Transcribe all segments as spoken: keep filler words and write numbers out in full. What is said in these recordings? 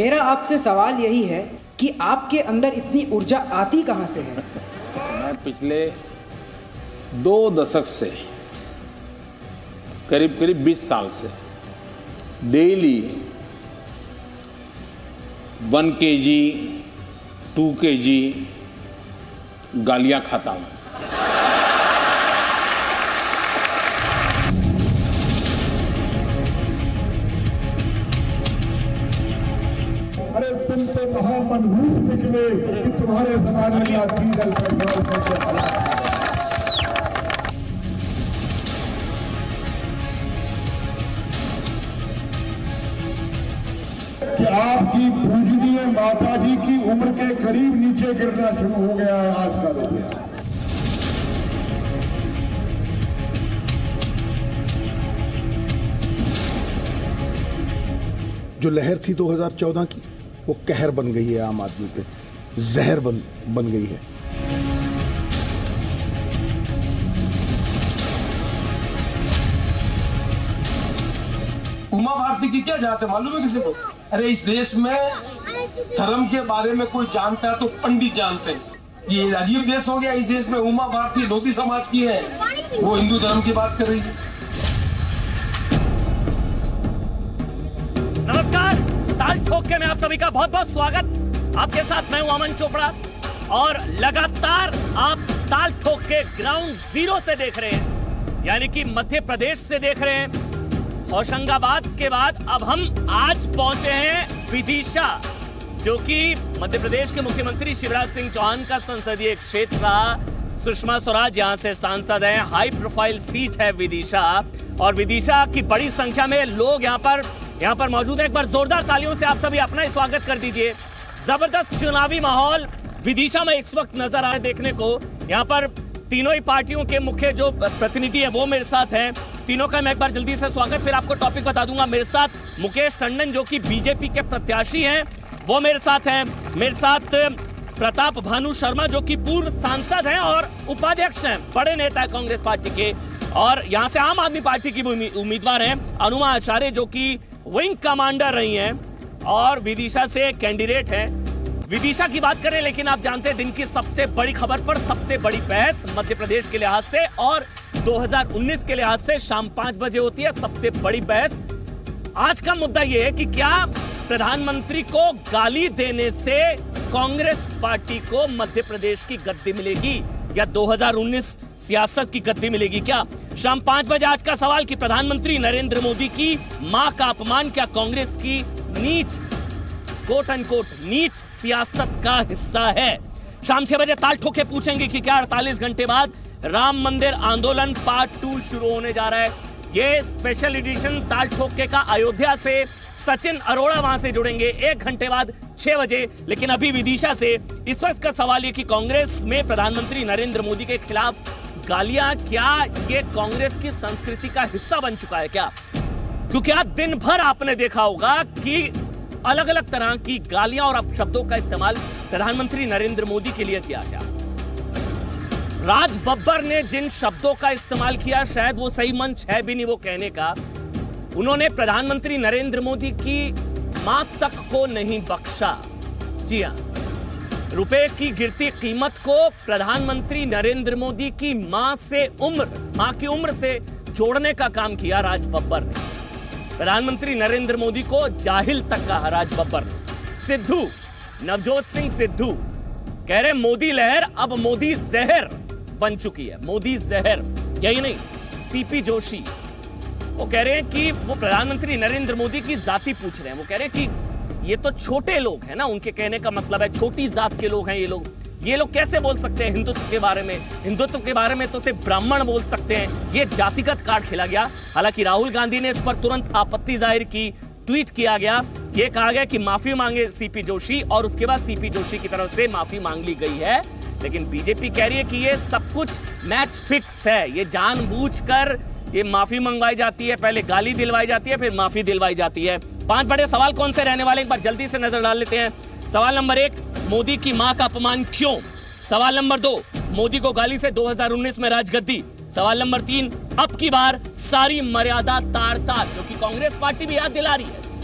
मेरा आपसे सवाल यही है कि आपके अंदर इतनी ऊर्जा आती कहाँ से है? मैं पिछले दो दशक से करीब करीब बीस साल से डेली वन के जी टू के जी गालियां खाता हूं। अरे तुम तो महामनहूस निकले कि तुम्हारे समाज में ना डीजल पेट्रोल कैसे कि आपकी पूजनीय माता जी की उम्र के करीब नीचे गिरना शुरू हो गया है आज का रुपया। जो लहर थी दो हज़ार चौदह की, वो कहर बन गई है, आम आदमी पे जहर बन बन गई है। उमा भारती की क्या जात है मालूम है किसी को? अरे इस देश में धर्म के बारे में कोई जानता है तो पंडित जानते हैं। ये अजीब देश हो गया। इस देश में उमा भारती लोधी समाज की है, वो हिंदू धर्म की बात कर रही है। नमस्कार, ताल ठोक के में आप सभी का बहुत बहुत स्वागत। आपके साथ मैं हूं अमन चोपड़ा और लगातार आप ताल ठोक के ग्राउंड जीरो से देख रहे हैं, यानी कि मध्य प्रदेश से देख रहे हैं। होशंगाबाद के बाद अब हम आज पहुंचे हैं विदिशा, जो कि मध्य प्रदेश के मुख्यमंत्री शिवराज सिंह चौहान का संसदीय क्षेत्र रहा। सुषमा स्वराज यहां से सांसद हैं, हाई प्रोफाइल सीट है विदिशा, और विदिशा की बड़ी संख्या में लोग यहां पर यहां पर मौजूद है। एक बार जोरदार तालियों से आप सभी अपना ही स्वागत कर दीजिए। जबरदस्त चुनावी माहौल विदिशा में इस वक्त नजर आ रहा है देखने को। यहां पर तीनों ही पार्टियों के मुख्य जो प्रतिनिधि हैं वो मेरे साथ हैं। तीनों का मैं एक बार जल्दी से स्वागत, फिर आपको टॉपिक बता दूंगा। मेरे साथ मुकेश टंडन जो कि बीजेपी के प्रत्याशी हैं, वो मेरे साथ हैं। मेरे साथ प्रताप भानु शर्मा जो कि पूर्व सांसद हैं और उपाध्यक्ष हैं, बड़े नेता है कांग्रेस पार्टी के। और यहां से आम आदमी पार्टी की उम्मीदवार हैं अनुमा आचार्य, जो कि विंग कमांडर रही हैं और विदिशा से कैंडिडेट हैं। विदिशा की बात करें, लेकिन आप जानते हैं दिन की सबसे बड़ी खबर पर सबसे बड़ी बहस मध्य प्रदेश के लिहाज से और दो हज़ार उन्नीस के लिहाज से शाम पांच बजे होती है सबसे बड़ी बहस। आज का मुद्दा यह है कि क्या प्रधानमंत्री को गाली देने से कांग्रेस पार्टी को मध्य प्रदेश की गद्दी मिलेगी या दो हज़ार उन्नीस सियासत की गद्दी मिलेगी? क्या शाम पांच बजे आज का सवाल कि प्रधानमंत्री नरेंद्र मोदी की मां का अपमान क्या कांग्रेस की नीच कोट एंड कोट नीच सियासत का हिस्सा है? शाम छह बजे ताल ठोक के पूछेंगे कि क्या अड़तालीस घंटे बाद राम मंदिर आंदोलन पार्ट टू शुरू होने जा रहा है। ये स्पेशल एडिशन ताल ठोक के का अयोध्या से सचिन अरोड़ा वहां से जुड़ेंगे एक घंटे बाद छह बजे। लेकिन अभी विदिशा से इस वक्त का सवाल ये कि कांग्रेस में प्रधानमंत्री नरेंद्र मोदी के खिलाफ गालियां क्या ये कांग्रेस की संस्कृति का हिस्सा बन चुका है क्या? क्योंकि आज दिन भर आपने देखा होगा कि अलग अलग तरह की गालियां और अपशब्दों का इस्तेमाल प्रधानमंत्री नरेंद्र मोदी के लिए किया गया। राज बब्बर ने जिन शब्दों का इस्तेमाल किया, शायद वो सही मंच है भी नहीं वो कहने का। उन्होंने प्रधानमंत्री नरेंद्र मोदी की मां तक को नहीं बख्शा। जी हां, रुपए की गिरती कीमत को प्रधानमंत्री नरेंद्र मोदी की मां से उम्र मां की उम्र से जोड़ने का काम किया राज बब्बर ने। प्रधानमंत्री नरेंद्र मोदी को जाहिल तक कहा राज बब्बर ने। सिद्धू, नवजोत सिंह सिद्धू कह रहे मोदी लहर अब मोदी जहर बन चुकी है। मोदी जहर, यही नहीं, सीपी जोशी वो कह रहे हैं कि वो प्रधानमंत्री नरेंद्र मोदी की जाति पूछ रहे हैं। वो कह रहे हैं कि ये तो छोटे लोग हैं ना, उनके कहने का मतलब है छोटी जात के लोग हैं ये लोग। ये लोग कैसे बोल सकते हैं हिंदुत्व के बारे में? हिंदुत्व के बारे में तो सिर्फ ब्राह्मण बोल सकते हैं। ये जातिगत कार्ड खेला गया। हालांकि राहुल गांधी ने इस पर तुरंत आपत्ति जाहिर की, ट्वीट किया गया, ये कहा गया कि माफी मांगे सीपी जोशी, और उसके बाद सीपी जोशी की तरफ से माफी मांग ली गई है। लेकिन बीजेपी कह रही है कि ये सब कुछ मैच फिक्स है, ये जानबूझकर ये माफी मंगवाई जाती है, पहले गाली दिलवाई जाती है, फिर माफी दिलवाई जाती है। पांच बड़े सवाल कौन से रहने वाले एक बार जल्दी से नजर डाल लेते हैं। सवाल नंबर एक, मोदी की मां का अपमान क्यों? सवाल नंबर दो, मोदी को गाली से दो हज़ार उन्नीस में राजगद्दी। सवाल नंबर तीन, अब की बार सारी मर्यादा तार तार, जो कि कांग्रेस पार्टी भी याद दिला रही है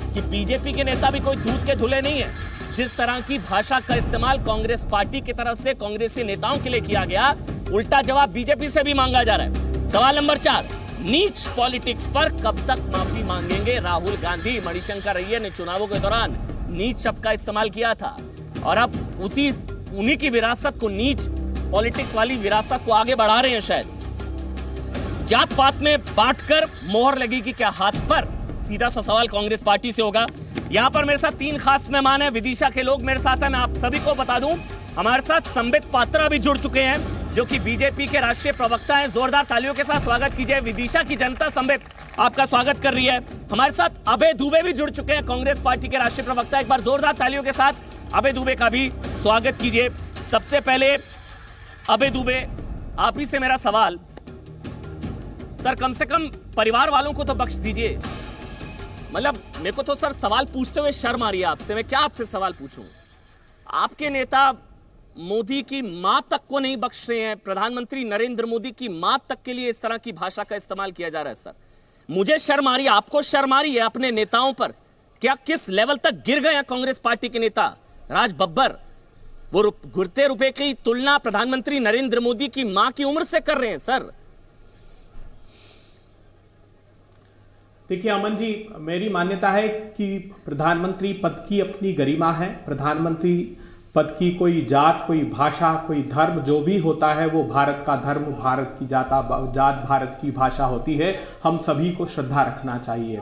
कि बीजेपी के नेता भी कोई दूध के धुले नहीं है। जिस तरह की भाषा का इस्तेमाल कांग्रेस पार्टी की तरफ से कांग्रेसी नेताओं के लिए किया गया, उल्टा जवाब बीजेपी से भी मांगा जा रहा है। सवाल नंबर चार, नीच पॉलिटिक्स पर कब तक माफी मांगेंगे राहुल गांधी? मणिशंकर अय्यर ने चुनावों के दौरान नीच शब्द का इस्तेमाल किया था और अब उसी उन्हीं की विरासत को, नीच पॉलिटिक्स वाली विरासत को आगे बढ़ा रहे हैं। शायद जात पात में बांटकर मोहर लगेगी क्या हाथ पर? सीधा सा सवाल कांग्रेस पार्टी से होगा। यहां पर मेरे साथ तीन खास मेहमान हैं, विदिशा के लोग मेरे साथ हैं। मैं आप सभी को बता दूं, हमारे साथ संबित पात्रा भी जुड़ चुके हैं जो कि बीजेपी के राष्ट्रीय प्रवक्ता हैं। जोरदार तालियों के साथ स्वागत कीजिए। विदिशा की जनता संबित आपका स्वागत कर रही है। हमारे साथ अभय दुबे भी जुड़ चुके हैं, कांग्रेस पार्टी के राष्ट्रीय प्रवक्ता। एक बार जोरदार तालियों के साथ अभय दुबे का भी स्वागत कीजिए। सबसे पहले अभय दुबे, आप ही से मेरा सवाल, सर कम से कम परिवार वालों को तो बख्श दीजिए। मतलब मेरे को तो सर सवाल पूछते हुए शर्म आ रही है आपसे। मैं क्या आपसे सवाल पूछूं? आपके नेता मोदी की मां तक को नहीं बख्श रहे हैं। प्रधानमंत्री नरेंद्र मोदी की मां तक के लिए इस तरह की भाषा का इस्तेमाल किया जा रहा है। सर मुझे शर्म आ रही है, आपको शर्म आ रही है अपने नेताओं पर? क्या किस लेवल तक गिर गए हैं कांग्रेस पार्टी के नेता? राज बब्बर वो घुरते रुपए की तुलना प्रधानमंत्री नरेंद्र मोदी की मां की उम्र से कर रहे हैं। सर देखिए अमन जी, मेरी मान्यता है कि प्रधानमंत्री पद की अपनी गरिमा है। प्रधानमंत्री पद की कोई जात, कोई भाषा, कोई धर्म जो भी होता है वो भारत का धर्म, भारत की जाता जात, भारत की भाषा होती है। हम सभी को श्रद्धा रखना चाहिए।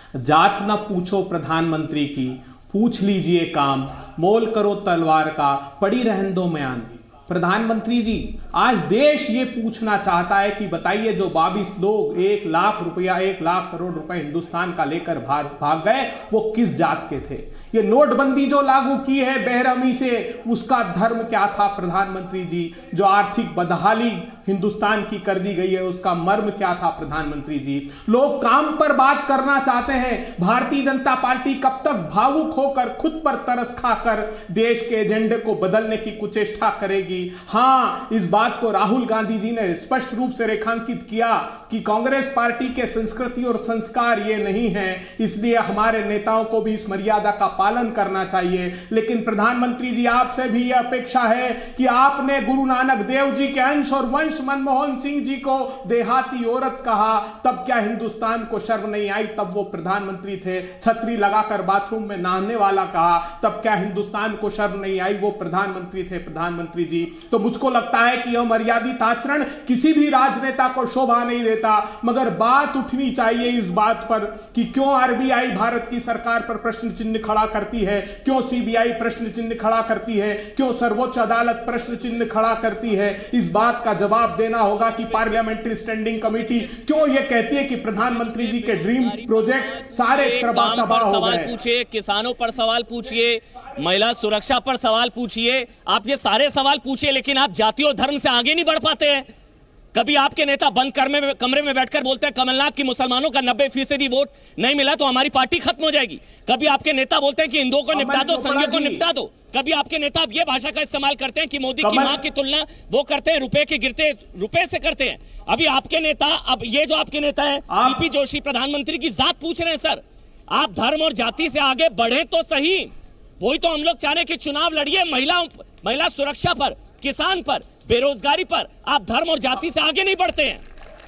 जात ना पूछो प्रधानमंत्री की, पूछ लीजिए काम, मोल करो तलवार का, पड़ी रहन दो म्यान। प्रधानमंत्री जी, आज देश ये पूछना चाहता है कि बताइए जो बाईस लोग एक लाख रुपया, एक लाख करोड़ रुपए हिंदुस्तान का लेकर भाग भाग गए, वो किस जात के थे? ये नोटबंदी जो लागू की है बेरहमी से, उसका धर्म क्या था प्रधानमंत्री जी? जो आर्थिक बदहाली हिंदुस्तान की कर दी गई है, उसका मर्म क्या था प्रधानमंत्री जी? लोग काम पर बात करना चाहते हैं। भारतीय जनता पार्टी कब तक भावुक होकर, खुद पर तरस खाकर देश के एजेंडे को बदलने की कुचेष्टा करेगी? हां, इस बात को राहुल गांधी जी ने स्पष्ट रूप से रेखांकित किया कि कांग्रेस पार्टी के संस्कृति और संस्कार ये नहीं है, इसलिए हमारे नेताओं को भी इस मर्यादा का पालन करना चाहिए। लेकिन प्रधानमंत्री जी, आपसे भी यह अपेक्षा है कि आपने गुरु नानक देव जी के अंश और वंश मनमोहन सिंह जी को देहाती औरत कहा, तब क्या हिंदुस्तान को शर्म नहीं आई? तब वो प्रधानमंत्री थे। छतरी लगाकर बाथरूम में नहाने वाला कहा, तब क्या हिंदुस्तान को शर्म नहीं आई? वो प्रधानमंत्री थे। प्रधानमंत्री जी, तो मुझको लगता है कि यह मर्यादित आचरण किसी भी राजनेता को शोभा नहीं देता। मगर बात उठनी चाहिए इस बात पर कि क्यों आरबीआई भारत की सरकार पर प्रश्न चिन्ह खड़ा करती है, क्यों सीबीआई प्रश्न चिन्ह खड़ा करती है, क्यों सर्वोच्च अदालत प्रश्न चिन्ह खड़ा करती है। इस बात का जवाब देना होगा कि पार्लियामेंट्री स्टैंडिंग कमेटी क्यों यह कहती है कि प्रधानमंत्री जी के ड्रीम प्रोजेक्ट सारे तबाह हो गए। पूछिए, किसानों पर सवाल पूछिए, महिला सुरक्षा पर सवाल पूछिए, आप ये सारे सवाल पूछिए, लेकिन आप जाति और धर्म से आगे नहीं बढ़ पाते हैं। कभी आपके नेता बंद कमरे में कमरे में बैठकर बोलते हैं कमलनाथ की मुसलमानों का नब्बे फीसदी वोट नहीं मिला तो हमारी पार्टी खत्म हो जाएगी। कभी आपके नेता बोलते हैं कि हिंदुओं को निपटा दो, संघियों को निपटा दो। कभी आपके नेता अब ये भाषा का इस्तेमाल करते हैं कि मोदी की मां की तुलना वो करते हैं रुपए के गिरते रुपए से करते हैं। अभी आपके नेता, अब ये जो आपके नेता है सीपी जोशी, प्रधानमंत्री की जात पूछ रहे हैं। सर आप धर्म और जाति से आगे बढ़े तो सही। वही तो हम लोग चाह रहे हैं कि चुनाव लड़िए महिलाओं महिला सुरक्षा पर, किसान पर, बेरोजगारी पर। आप धर्म और जाति से आगे नहीं बढ़ते हैं।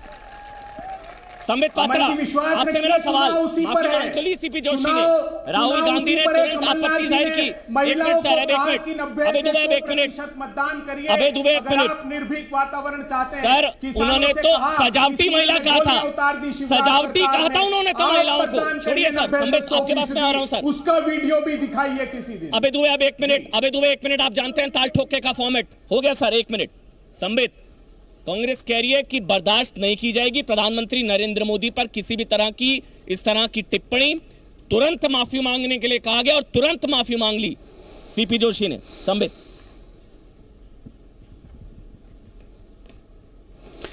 संबित पात्रा, आपसे मेरा सवाल, माफी सीपी जोशी ने, राहुल गांधी ने तुरंत आपत्ति जाहिर की। एक मिनट सर, एक मिनट, अबे दुबे एक मिनट, अबे दुबे एक मिनट, निर्भीक वातावरण चाहते हैं। सर उन्होंने तो सजावटी महिला कहा था, सजावटी कहा था उन्होंने तो महिलाओं को। छोड़िए सर, संबित आपके पास में आ रहा हूं सर, उसका वीडियो भी दिखाइए किसी दिन। अबे दुबे अब एक मिनट, अबे दुबे एक मिनट, आप जानते हैं ताल ठोक के का फॉर्मेट हो गया सर। एक मिनट, संबित, कांग्रेस कह रही है कि बर्दाश्त नहीं की जाएगी प्रधानमंत्री नरेंद्र मोदी पर किसी भी तरह की इस तरह की टिप्पणी। तुरंत माफी मांगने के लिए कहा गया और तुरंत माफी मांग ली सीपी जोशी ने। संबित,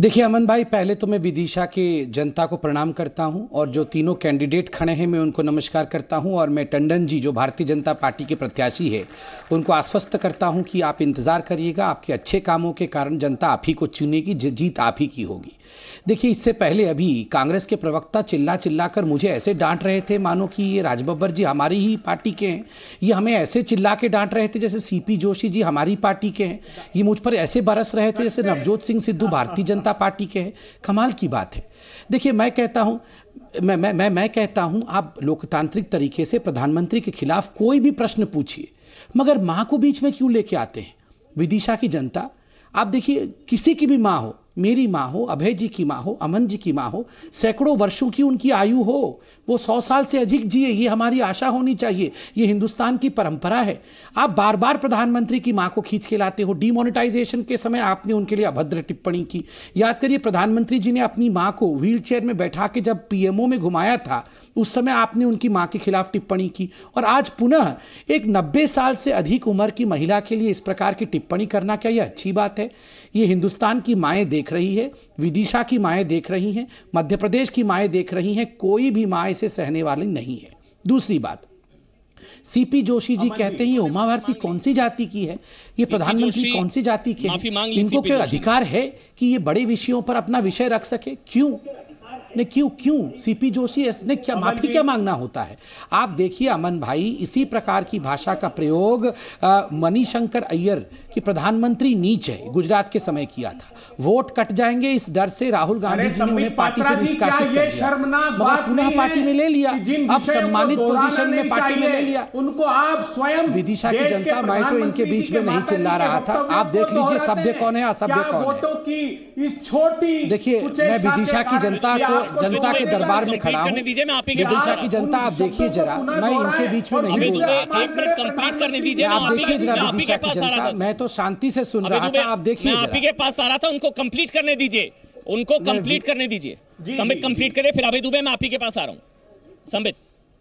देखिए अमन भाई, पहले तो मैं विदिशा के जनता को प्रणाम करता हूं और जो तीनों कैंडिडेट खड़े हैं मैं उनको नमस्कार करता हूं और मैं टंडन जी जो भारतीय जनता पार्टी के प्रत्याशी है उनको आश्वस्त करता हूं कि आप इंतज़ार करिएगा, आपके अच्छे कामों के कारण जनता आप ही को चुनेगी, जीत आप ही की होगी। देखिए इससे पहले अभी कांग्रेस के प्रवक्ता चिल्ला चिल्ला कर मुझे ऐसे डांट रहे थे मानो कि ये राजबब्बर जी हमारी ही पार्टी के हैं। ये हमें ऐसे चिल्ला के डांट रहे थे जैसे सीपी जोशी जी हमारी पार्टी के हैं। ये मुझ पर ऐसे बरस रहे थे जैसे नवजोत सिंह सिद्धू भारतीय जनता पार्टी के हैं। कमाल की बात है। देखिए मैं कहता हूं मैं मैं मैं मैं कहता हूं आप लोकतांत्रिक तरीके से प्रधानमंत्री के खिलाफ कोई भी प्रश्न पूछिए, मगर मां को बीच में क्यों लेके आते हैं? विदिशा की जनता, आप देखिए किसी की भी मां हो, मेरी माँ हो, अभय जी की माँ हो, अमन जी की माँ हो, सैकड़ों वर्षों की उनकी आयु हो, वो सौ साल से अधिक जिए, ये हमारी आशा होनी चाहिए। ये हिंदुस्तान की परंपरा है। आप बार बार प्रधानमंत्री की माँ को खींच के लाते हो। डिमोनेटाइजेशन के समय आपने उनके लिए अभद्र टिप्पणी की। याद करिए प्रधानमंत्री जी ने अपनी माँ को व्हील चेयर में बैठा के जब पीएमओ में घुमाया था उस समय आपने उनकी मां के खिलाफ टिप्पणी की, और आज पुनः एक नब्बे साल से अधिक उम्र की महिला के लिए इस प्रकार की टिप्पणी करना, क्या यह अच्छी बात है? ये हिंदुस्तान की माएँ देख रही है, विदिशा की माएँ देख रही हैं, मध्य प्रदेश की माएँ देख रही हैं, कोई भी माँ इसे सहने वाली नहीं है। दूसरी बात, सीपी जोशी जी कहते हैं ये उमा भारती कौन सी जाति की है, ये प्रधानमंत्री कौन सी जाति के हैं? इनको क्या अधिकार है कि ये बड़े विषयों पर अपना विषय रख सके? क्यों ने क्यों क्यों सीपी जोशी ने क्या माफी क्या मांगना होता है? आप देखिए अमन भाई, इसी प्रकार की भाषा का प्रयोग मणिशंकर अय्यर की प्रधानमंत्री नीच है गुजरात के समय किया था। वोट कट जाएंगे इस डर से राहुल गांधी जी ने उन्हें पार्टी से निष्कासित कर दिया, मगर पुनः पार्टी में ले लिया। अब सम्मानित पोजीशन में पार्टी में ले लिया उनको। आप स्वयं विदिशा की जनता, मैं तो इनके बीच में नहीं चिल्ला रहा था। आप देख लीजिए सभ्य कौन है, असभ्य कौन है। देखिए मैं विदिशा की जनता को, जनता के दरबार में खड़ा हूँ। विदिशा की जनता आप देखिए जरा, मैं इनके बीच में नहीं बोल रहा था। आप देखिए जरा विदिशा की जनता, मैं तो शांति से सुन रहा था। आप देखिए, मैं आप ही के पास आ रहा था, उनको कंप्लीट करने दीजिए, उनको कंप्लीट करने दीजिए। संबित कंप्लीट करे, फिर अभय दुबे मैं आप ही के पास आ रहा हूं। संबित,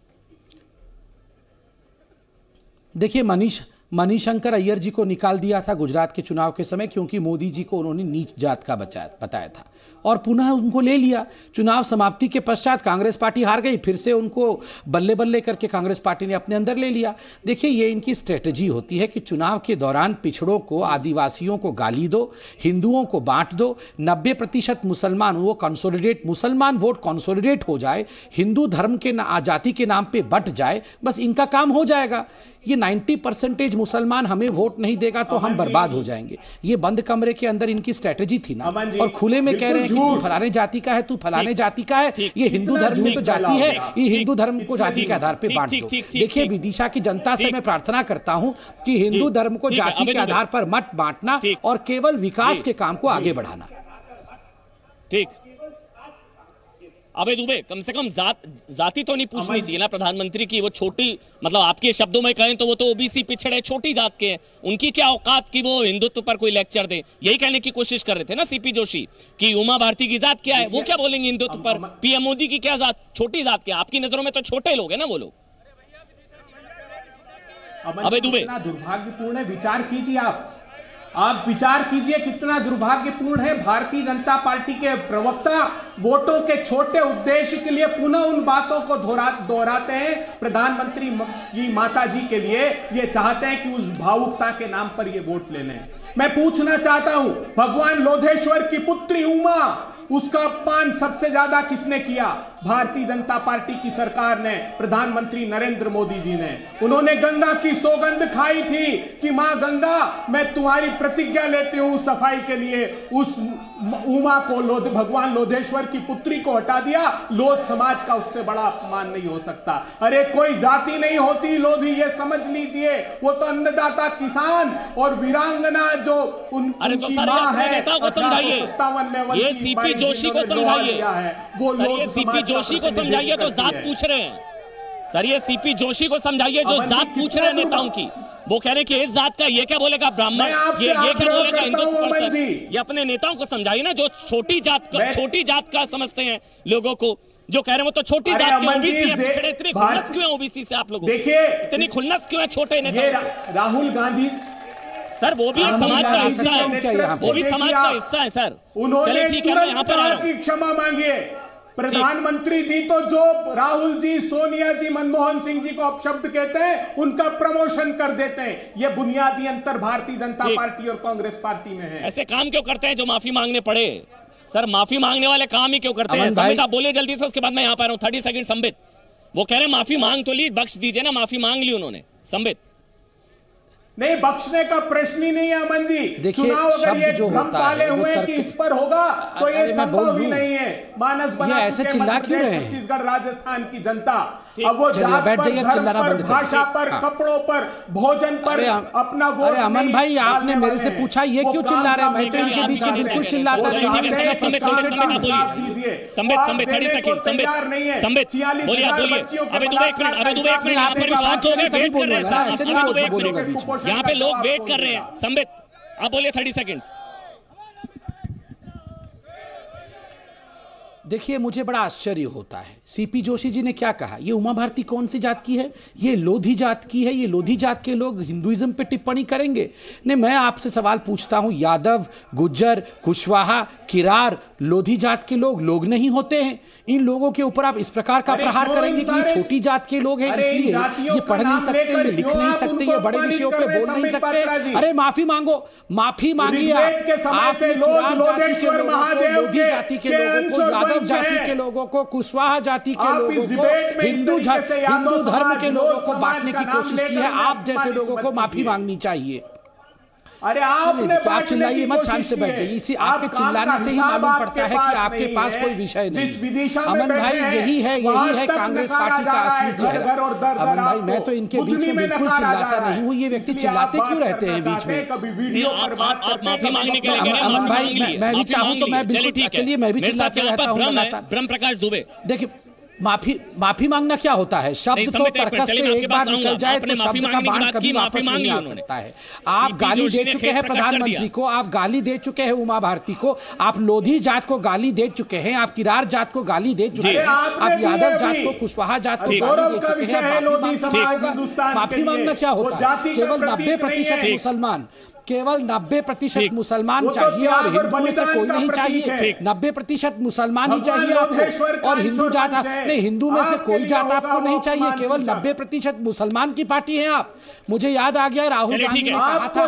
देखिए मनीष मणिशंकर अय्यर जी को निकाल दिया था गुजरात के चुनाव के समय, क्योंकि मोदी जी को उन्होंने नीच जात का बताया था, और पुनः उनको ले लिया। चुनाव समाप्ति के पश्चात कांग्रेस पार्टी हार गई, फिर से उनको बल्ले बल्ले करके कांग्रेस पार्टी ने अपने अंदर ले लिया। देखिए ये इनकी स्ट्रेटजी होती है कि चुनाव के दौरान पिछड़ों को, आदिवासियों को गाली दो, हिंदुओं को बांट दो, नब्बे प्रतिशत मुसलमान वो कंसोलिडेट, मुसलमान वोट कंसोलिडेट हो जाए, हिंदू धर्म के जाति के नाम पे बंट जाए, बस इनका काम हो जाएगा। ये नब्बे परसेंटेज मुसलमान हमें वोट नहीं देगा तो हम बर्बाद हो जाएंगे। ये बंद कमरे के अंदर इनकी स्ट्रेटजी थी ना, और खुले में कह रहे हैं कि तू फलाने जाति का है, तू फलाने जाति का है। ये हिंदू धर्म की तो जाति है, ये हिंदू धर्म को जाति के आधार पर बांट दो। देखिए विदिशा की जनता से मैं प्रार्थना करता हूं कि हिंदू धर्म को जाति के आधार पर मत बांटना और केवल विकास के काम को आगे बढ़ाना। ठीक, अबे दुबे, कम से कम जात जाति तो नहीं पूछनी चाहिए ना प्रधानमंत्री की। वो छोटी, मतलब आपके शब्दों में कहें तो वो तो ओबीसी पिछड़े छोटी जात के हैं, उनकी क्या औकात कि वो हिंदुत्व पर कोई लेक्चर दे। यही कहने की कोशिश कर रहे थे ना सीपी जोशी कि उमा भारती की जात क्या है, वो क्या बोलेंगे हिंदुत्व पर? पीएम मोदी की क्या जात, छोटी जात क्या? आपकी नजरों में तो छोटे लोग हैं ना वो लोग। अबे दुबे, दुर्भाग्यपूर्ण है, विचार कीजिए आप आप विचार कीजिए कितना दुर्भाग्यपूर्ण है। भारतीय जनता पार्टी के प्रवक्ता वोटों के छोटे उद्देश्य के लिए पुनः उन बातों को दोहराते हैं। प्रधानमंत्री की माता जी के लिए ये चाहते हैं कि उस भावुकता के नाम पर ये वोट ले लें। मैं पूछना चाहता हूं, भगवान लोधेश्वर की पुत्री उमा, उसका अपमान सबसे ज्यादा किसने किया? भारतीय जनता पार्टी की सरकार ने, प्रधानमंत्री नरेंद्र मोदी जी ने। उन्होंने गंगा की सौगंध खाई थी कि मां गंगा, मैं तुम्हारी प्रतिज्ञा लेती हूं सफाई के लिए। उस उमा को, लोध भगवान लोधेश्वर की पुत्री को हटा दिया। लोध समाज का उससे बड़ा अपमान नहीं हो सकता। अरे कोई जाति नहीं होती लोधी, ये समझ लीजिए। वो तो अन्नदाता किसान और वीरांगना जो उन, उनकी मां है, सत्तावन में ये सीपी जोशी को समझाइए, वो लोग सीपी जोशी को समझाइए जो जात पूछ रहे हैं। सर ये सीपी जोशी को समझाइए जो जात पूछ रहे हैं नेताओं की। वो कह रहे कि इस जात का ये क्या बोलेगा ब्राह्मण, ये ये क्या बोलेगा हिंदू। ये अपने नेताओं को समझाइए ना जो छोटी जात का, छोटी जात का समझते हैं लोगों को। जो कह रहे हैं वो तो छोटी जात के ओबीसी है, पिछड़े। इतनी खुन्नस क्यों है ओबीसी से आप लोगों? देखिए इतनी खुन्नस क्यों है छोटे नेताओं से? राहुल गांधी सर वो भी एक समाज का हिस्सा है, वो भी समाज का हिस्सा है सर। उन्होंने ठीक है, मैं यहाँ पर आ रहा हूँ। क्षमा मांगिए प्रधानमंत्री जी, तो जो राहुल जी, सोनिया जी, मनमोहन सिंह जी को अपशब्द कहते हैं उनका प्रमोशन कर देते हैं। यह बुनियादी अंतर भारतीय जनता पार्टी और कांग्रेस पार्टी में है। ऐसे काम क्यों करते हैं जो माफी मांगने पड़े? सर माफी मांगने वाले काम ही क्यों करते हैं? संबित आप बोलिए जल्दी से, उसके बाद मैं यहाँ पर आ रहा हूँ। Thirty second Sambit. वो कह रहे हैं माफी मांग तो ली, बख्श दीजिए ना, माफी मांग ली उन्होंने। संबित नहीं, बख्शने का प्रश्न ही नहीं है अमन जी। चुनाव अगर ये भ्रम पाले हुए कि इस पर होगा तो ये संभव ही नहीं है। मानस बना ऐसे चिल्ला क्यों रहे हैं? छत्तीसगढ़ राजस्थान की जनता अब वो जात पर, धर्म पर, भाषा पर, कपड़ों पर, भोजन पर अपना वोट। अरे अमन भाई, आपने मेरे से पूछा ये क्यों चिल्ला रहे हैं? मैं तो इनके बीच में बिल्कुल चिल्लाता नहीं। संबित संबित थर्टी सेकंड संबित संबित बोलिए आप बोलिए। अबे दुबे एक मिनट, अबे दुबे एक मिनट, यहाँ पे बात हो गई, वेट कर रहे हैं सर, ऐसे नहीं बोलेगा। यहाँ पे लोग वेट कर रहे हैं। संबित आप बोलिए थर्टी सेकंड्स। देखिए, मुझे बड़ा आश्चर्य होता है, सीपी जोशी जी ने क्या कहा। ये उमा भारती कौन सी जात की है? ये लोधी जात की है। ये लोधी जात के लोग हिंदुइज्म पे टिप्पणी करेंगे? नहीं, मैं आपसे सवाल पूछता हूं, यादव, गुज्जर, कुशवाहा, किरार, लोधी जात के लोग लोग नहीं होते हैं? इन लोगों के ऊपर आप इस प्रकार का प्रहार करेंगे कि ये छोटी जात के लोग हैं, इसलिए ये पढ़ नहीं सकते, ये लिख नहीं सकते, ये बड़े विषयों पे बोल नहीं सकते। अरे माफी मांगो, माफी मांगिए। आपने लोधी जाति के लोगों को, यादव जाति के लोगों को, कुशवाहा जाति के लोगों को, हिंदू हिंदू धर्म के लोगों को बांटने की कोशिश की है। आप जैसे लोगों को माफी मांगनी चाहिए। अरे आपने आप चिल्लाइए मत, शांत से बैठ जाइए। इसी आपके चिल्लाने से ही मालूम पड़ता है कि आपके पास कोई विषय नहीं। अमन भाई, यही है यही है कांग्रेस पार्टी का असली चेहरा। अमन भाई, मैं तो इनके बीच में बिल्कुल चिल्लाता नहीं हूँ। ये व्यक्ति चिल्लाते क्यों रहते हैं बीच में? अमन भाई, मैं भी चाहूँ तो मैं बिल्कुल, चलिए मैं भी चिल्लाते रहता हूँ लगातार। ब्रह्म प्रकाश दुबे, देखिए, माफी माफी मांगना क्या होता है? शब्द तो तर्कस से एक बार निकल जाए तो शब्द का बाण कभी वापस नहीं आ सकता है। आप गाली दे चुके हैं प्रधानमंत्री को, आप गाली दे चुके हैं उमा भारती को, आप लोधी जात को गाली दे चुके हैं, आप किरार जात को गाली दे चुके हैं, आप यादव जात को, कुशवाहा जात को गाली दे चुके हैं। माफी मांगना क्या होता है? केवल नब्बे प्रतिशत मुसलमान केवल नब्बे प्रतिशत मुसलमान चाहिए और हिंदू में से कोई नहीं चाहिए। नब्बे प्रतिशत मुसलमान ही चाहिए आपको, और हिंदू जात नहीं, हिंदू में से कोई जात आपको नहीं चाहिए। केवल नब्बे प्रतिशत मुसलमान की पार्टी है आप। मुझे याद आ गया, राहुल गांधी ने कहा था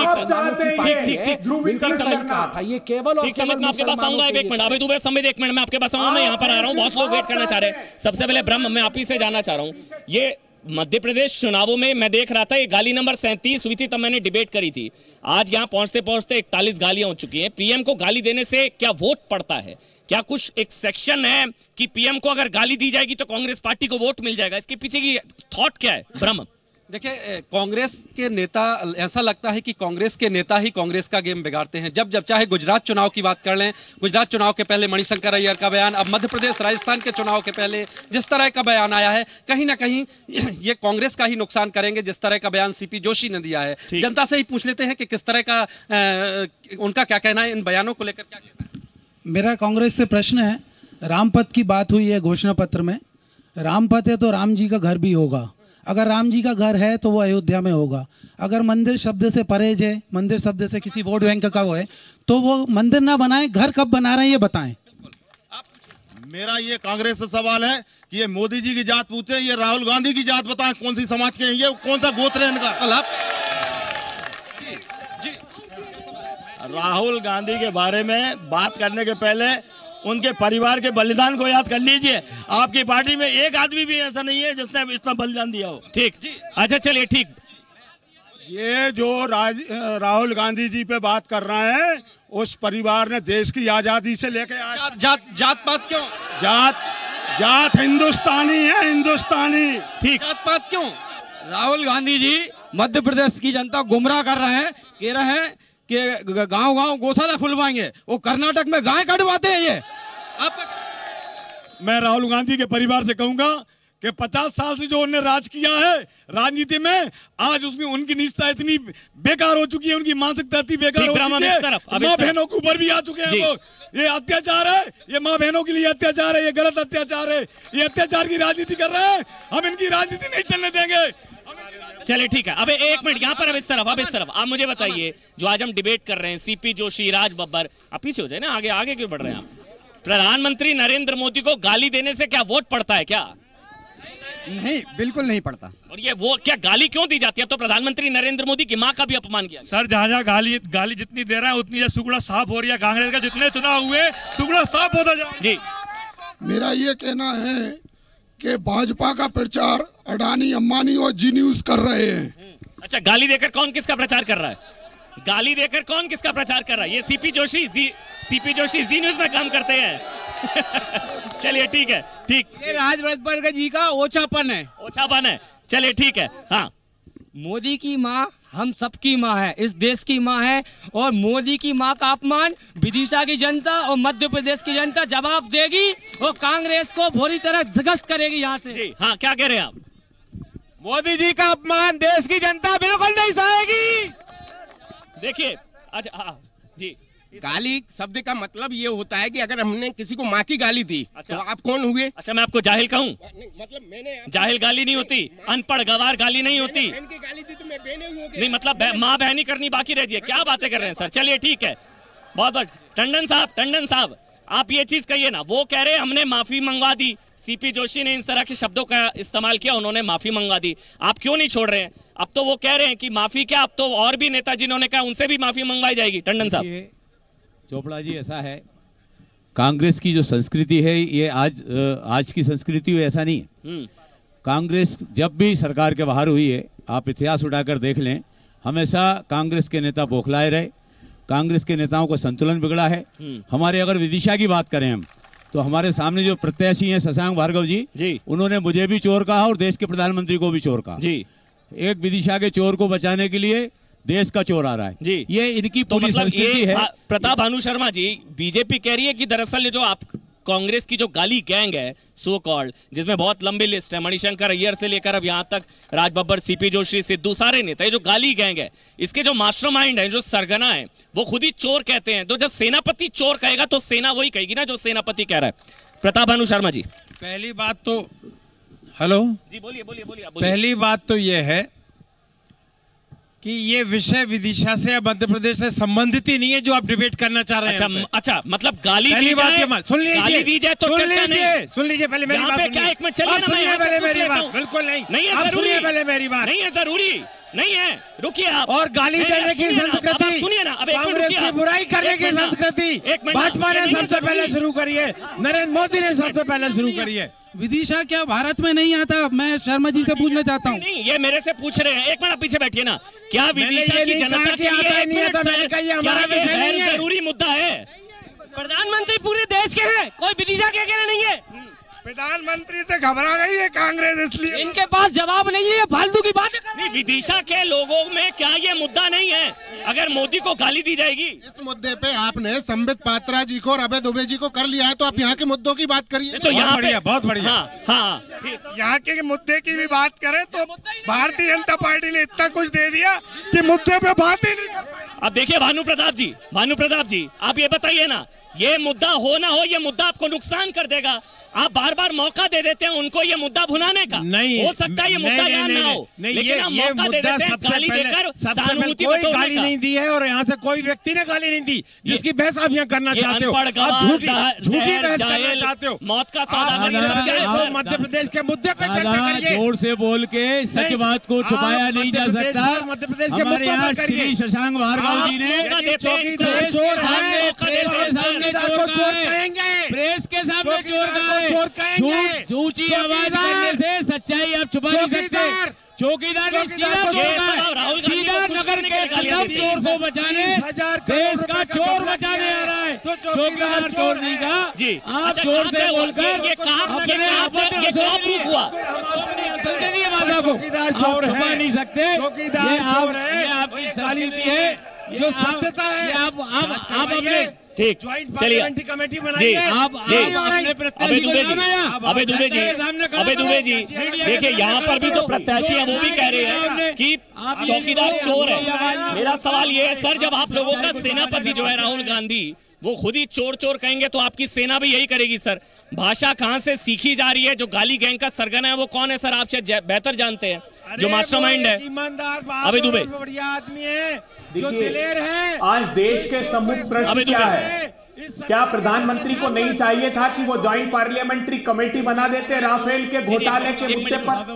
कहा था ये केवल और केवल मुसलमानों एक मिनट अभी दुबे संबित एक मिनट मैं आपके पास आऊंगा। मैं यहाँ पर आ रहा हूँ, बहुत लोग वेट करना चाह रहे हैं। सबसे पहले ब्रह्म, मैं आप ही से जानना चाह रहा हूँ, ये मध्य प्रदेश चुनावों में मैं देख रहा था ये गाली नंबर सैंतीस हुई थी, तब मैंने डिबेट करी थी। आज यहाँ पहुंचते पहुंचते इकतालीस गालियां हो चुकी हैं। पीएम को गाली देने से क्या वोट पड़ता है? क्या कुछ एक सेक्शन है कि पीएम को अगर गाली दी जाएगी तो कांग्रेस पार्टी को वोट मिल जाएगा? इसके पीछे की थॉट क्या है ब्रह्म? देखिए, कांग्रेस के नेता, ऐसा लगता है कि कांग्रेस के नेता ही कांग्रेस का गेम बिगाड़ते हैं। जब जब चाहे गुजरात चुनाव की बात कर लें, गुजरात चुनाव के पहले मणिशंकर अय्यर का बयान, अब मध्य प्रदेश राजस्थान के चुनाव के पहले जिस तरह का बयान आया है, कहीं ना कहीं ये कांग्रेस का ही नुकसान करेंगे। जिस तरह का बयान सीपी जोशी ने दिया है, जनता से ही पूछ लेते हैं कि किस तरह का आ, उनका क्या कहना है इन बयानों को लेकर। क्या कहना है? मेरा कांग्रेस से प्रश्न है, रामपथ की बात हुई है घोषणा पत्र में। रामपथ है तो राम जी का घर भी होगा। अगर राम जी का घर है तो वो अयोध्या में होगा। अगर मंदिर शब्द से परहेज है, मंदिर शब्द से किसी वोट बैंक का वो है, तो वो मंदिर ना बनाए, घर कब बना रहे हैं ये बताएं। मेरा ये कांग्रेस से सवाल है कि ये मोदी जी की जात पूछते हैं, ये राहुल गांधी की जात बताएं, कौन सी समाज के हैं ये, कौन सा गोत्र है इनका? राहुल गांधी के बारे में बात करने के पहले उनके परिवार के बलिदान को याद कर लीजिए। आपकी पार्टी में एक आदमी भी ऐसा नहीं है जिसने इतना बलिदान दिया हो। ठीक, अच्छा चलिए ठीक। ये जो राज, राहुल गांधी जी पे बात कर रहे हैं, उस परिवार ने देश की आजादी से लेकर आज जात, जात जात पात क्यों? जात जात हिंदुस्तानी है, हिंदुस्तानी। ठीक, जात पात क्यों? राहुल गांधी जी मध्य प्रदेश की जनता गुमराह कर रहे हैं, कह रहे हैं कि गांव गांव गौशाला खुलवाएंगे, वो कर्नाटक में गाय कटवाते हैं। ये आप मैं राहुल गांधी के परिवार से कहूंगा कि पचास साल से जो उन्होंने राज किया है राजनीति में, आज उसमें उनकी निष्ठा इतनी बेकार हो चुकी है, उनकी मानसिकता इतनी बेकार हो चुकी है, माँ बहनों के ऊपर भी आ चुके हैं वो। ये अत्याचार है, ये माँ बहनों के लिए अत्याचार है, ये गलत अत्याचार है, ये अत्याचार की राजनीति कर रहे हैं। हम इनकी राजनीति नहीं चलने देंगे। चलिए ठीक है। अबे एक मिनट यहाँ पर, अब इस तरफ, अब इस तरफ आप मुझे बताइए, जो आज हम डिबेट कर रहे हैं, सीपी जोशी, राज बब्बर, आप पीछे हो जाए ना, आगे आगे क्यों बढ़ रहे हैं आप? प्रधानमंत्री नरेंद्र मोदी को गाली देने से क्या वोट पड़ता है क्या? नहीं, बिल्कुल नहीं पड़ता। और ये वो क्या गाली क्यों दी जाती है? तो प्रधानमंत्री नरेंद्र मोदी की मां का भी अपमान किया सर। जहाँ जहाँ गाली गाली जितनी दे रहा है उतनी सुगड़ा साफ हो रही है। कांग्रेस का जितने चुनाव हुए सुगड़ा साफ होता जा जी। मेरा ये कहना है कि भाजपा का प्रचार अडानी, अंबानी और जी न्यूज कर रहे हैं। अच्छा, गाली देकर कौन किसका प्रचार कर रहा है? गाली देकर कौन किसका प्रचार कर रहा है? ये CP Joshi, ji CP Joshi Zee news में काम करते हैं। चलिए ठीक है, ठीक। ये राज बब्बर जी का ओछापन है, ओछापन है। चलिए ठीक है। हाँ, मोदी की माँ हम सबकी माँ है, इस देश की माँ है, और मोदी की माँ का अपमान विदिशा की जनता और मध्य प्रदेश की जनता जवाब देगी और कांग्रेस को बुरी तरह जगत करेगी यहाँ से। जी हाँ, क्या कह रहे हैं आप? मोदी जी का अपमान देश की जनता बिल्कुल नहीं सहेगी। देखिए, अच्छा हाँ जी, गाली शब्द का मतलब ये होता है कि अगर हमने किसी को माँ की गाली दी, अच्छा, तो आप कौन हुए? अच्छा, मैं आपको जाहिल कहूँ? मतलब मैंने जाहिल गाली नहीं होती, अनपढ़ गवार गाली नहीं होती। बहन की गाली दी तो मैं बहने हुआ नहीं, मतलब माँ बहनी करनी बाकी रह जाए। क्या बातें कर रहे हैं सर? चलिए ठीक है, बहुत बहुत। टंडन साहब, टंडन साहब आप ये चीज कहिए ना। वो कह रहे हैं हमने माफी मंगवा दी, सीपी जोशी ने इस तरह के शब्दों का इस्तेमाल किया, उन्होंने माफी मंगवा दी, आप क्यों नहीं छोड़ रहे हैं? अब तो वो कह रहे हैं कि माफी क्या, अब तो और भी नेता जिन्होंने कहा उनसे भी माफी मंगवाई जाएगी। टंडन साहब। चोपड़ा जी, ऐसा है, कांग्रेस की जो संस्कृति है ये आज आज की संस्कृति है, ऐसा नहीं है। कांग्रेस जब भी सरकार के बाहर हुई है, आप इतिहास उठाकर देख लें, हमेशा कांग्रेस के नेता बौखलाए रहे, कांग्रेस के नेताओं को संतुलन बिगड़ा है। हमारे अगर विदिशा की बात करें हम, तो हमारे सामने जो प्रत्याशी हैं शशांक भार्गव जी, जी उन्होंने मुझे भी चोर कहा और देश के प्रधानमंत्री को भी चोर कहा जी। एक विदिशा के चोर को बचाने के लिए देश का चोर आ रहा है जी। ये इनकी तो पूरी मतलब संस्कृति है। प्रताप भानु शर्मा जी, बीजेपी कह रही है कि दरअसल ये जो आप कांग्रेस की जो गाली गैंग है सो कॉल्ड, जिसमें बहुत लंबी लिस्ट है, मणिशंकर अय्यर से लेकर अब यहाँ तक राज बब्बर, सीपी जोशी, सिद्धू, सारे नेता, ये जो गाली गैंग है, इसके जो मास्टरमाइंड है, जो सरगना है, वो खुद ही चोर कहते हैं। तो जब सेनापति चोर कहेगा तो सेना वही कहेगी ना जो सेनापति कह रहा है। प्रताप भानु शर्मा जी, पहली बात तो हेलो जी बोलिए बोलिए बोलिए पहली बात तो ये है कि ये विषय विदिशा से मध्य प्रदेश से संबंधित ही नहीं है जो आप डिबेट करना चाह रहे हैं। अच्छा, अच्छा, मतलब गाली पहली दी बात जाए, ये सुन लीजिए, गाली दी जाए तो सुन चर्चा लीजिए, नहीं। सुन लीजिए पहले मेरी यहाँ बात पे सुनिए। क्या एक मिनट चलिए आप ना, मैं सुनिए यहाँ से पहले पूछ मेरी लेता बात, हूँ। बिल्कुल नहीं, नहीं है आप जरूरी, सुनिए पहले मेरी बात, नहीं है जरूरी, नहीं है, रुकिए आप। और गाली नहीं, देने की सुनिए ना, अब आप संस्कृति, सुनिए ना, अब एक मिनट कांग्रेस रुकिए की आप। बुराई करने एक की मिनट ना, संस्कृति एक मिनट ना, भाजपा ये ने नहीं है सबसे पहले जरूरी। शुरू करी है, नरेंद्र मोदी ने सबसे पहले शुरू करी है। विदिशा क्या भारत में नहीं आता? मैं शर्मा जी से पूछना चाहता हूँ। नहीं, ये मेरे से पूछ रहे हैं। एक मिनट पीछे बैठिए ना। क्या मैंने विदिशा ये की नहीं जनता कहा के कि लिए आता है, एक नहीं मिनट आता, मैंने सर, कहा ये क्या हमारा ये विषय नहीं गैर है। जरूरी मुद्दा है? प्रधानमंत्री पूरे देश के हैं, कोई विदिशा के अकेले नहीं है। प्रधानमंत्री से घबरा गई है कांग्रेस, इसलिए इनके पास जवाब नहीं है, फालतू की बातें कर रहे हैं। विदिशा के लोगों में क्या ये मुद्दा नहीं है? अगर मोदी को गाली दी जाएगी, इस मुद्दे पे आपने संबित पात्रा जी को और अभय दुबे जी को कर लिया है, तो आप यहाँ के मुद्दों की बात करिए। तो यहाँ पे बहुत बढ़िया, हाँ हाँ, यहाँ के मुद्दे की भी बात करें तो भारतीय जनता पार्टी ने इतना कुछ दे दिया कि मुद्दे पे बात ही नहीं। अब देखिए भानु प्रताप जी, भानु प्रताप जी, आप ये बताइए ना, ये मुद्दा हो ना हो, ये मुद्दा आपको नुकसान कर देगा। आप बार बार मौका दे देते हैं उनको ये मुद्दा भुनाने का। नहीं हो सकता है ये मुद्दा नहीं, यहाँ नहीं, ना हो, नहीं, लेकिन ये, आप ये मौका दे देते हैं गाली देकर सहानुभूति कोई बटोरने गाली का। नहीं दी है और यहाँ से कोई व्यक्ति ने गाली नहीं दी जिसकी बहस आप यहाँ करना ये चाहते हो। अनपढ़ आप गवार, झूठी जहर, झूठी बहस करना जाहिल, चाहते हो। मौत का सौदा करिए, सब क्या है आप सर? मध्य प्रदेश के मुद्दे पे चर्चा दादा, करिए। जोर से बोल के सच नहीं, बात को छुपाया आप नहीं जा मध्य प्रदेश सकता। और मध्य प्रदेश के हमारे मुद्दों यहाँ पर करिए। श्री शशांक भार्गव जी ने मौका देते हैं, प्रेस चोर के सामने है, प्रेस के सामने चौकीदार चोर को कहा चोर है, कहेंगे। प्रेस के सामने चोर चौकीदार कहा को चोर है। कहेंगे। झूठ ऊंची आवाज करने से सच्चाई आप छुपा नहीं सकते। चौकीदार चौकीदार ने सीधा चौकीदार चोर ये कहा सब है। राहुल गांधी सीधा को खुश नगर करने के के लिए गालियां कदम देती चोर हैं। को बचाने हजार करोड़ देश रुपए का का चोर घपला बचाने किया आ रहा है। तो चौकीदार चोर नहीं कहा जी। आप अच्छा, चोर कहाँ से पे बोलकर ये कहाँ पे- अपने कहाँ पे- अभद्र ये कहाँ सोच प्रूफ लिए। हुआ? संसदीय भाषा को चौकीदार आप चोर छुपा है। नहीं सकते। चौकीदार ये आप चोर है। ये आपकी संस्कृति है, जो ये आप- सत्यता है। ये आप आप आप अपने ठीक, चलिए कमेटी जी, बनाइए। आप जी। आप अपने अबे प्रत्याशी को दुबे जी, जाना अबे दुबे जी, अबे दुबे जी, देखिए यहाँ पर भी तो प्रत्याशी है, वो भी कह रहे हैं कि चौकीदार चोर है। मेरा सवाल ये है सर, जब आप लोगों का सेनापति जो है राहुल गांधी, वो खुद ही चोर चोर कहेंगे तो आपकी सेना भी यही करेगी सर। भाषा कहां से सीखी जा रही है? जो गाली गैंग का सरगना है वो कौन है सर? आप शायद बेहतर जानते हैं, जो मास्टरमाइंड है। अभी दुबे बढ़िया आदमी है, जो दिलेर है। आज देश के सम्मुख प्रश्न क्या है? क्या प्रधानमंत्री को नहीं चाहिए था कि वो जॉइंट पार्लियामेंट्री कमेटी बना देते राफेल के घोटाले के मुद्दे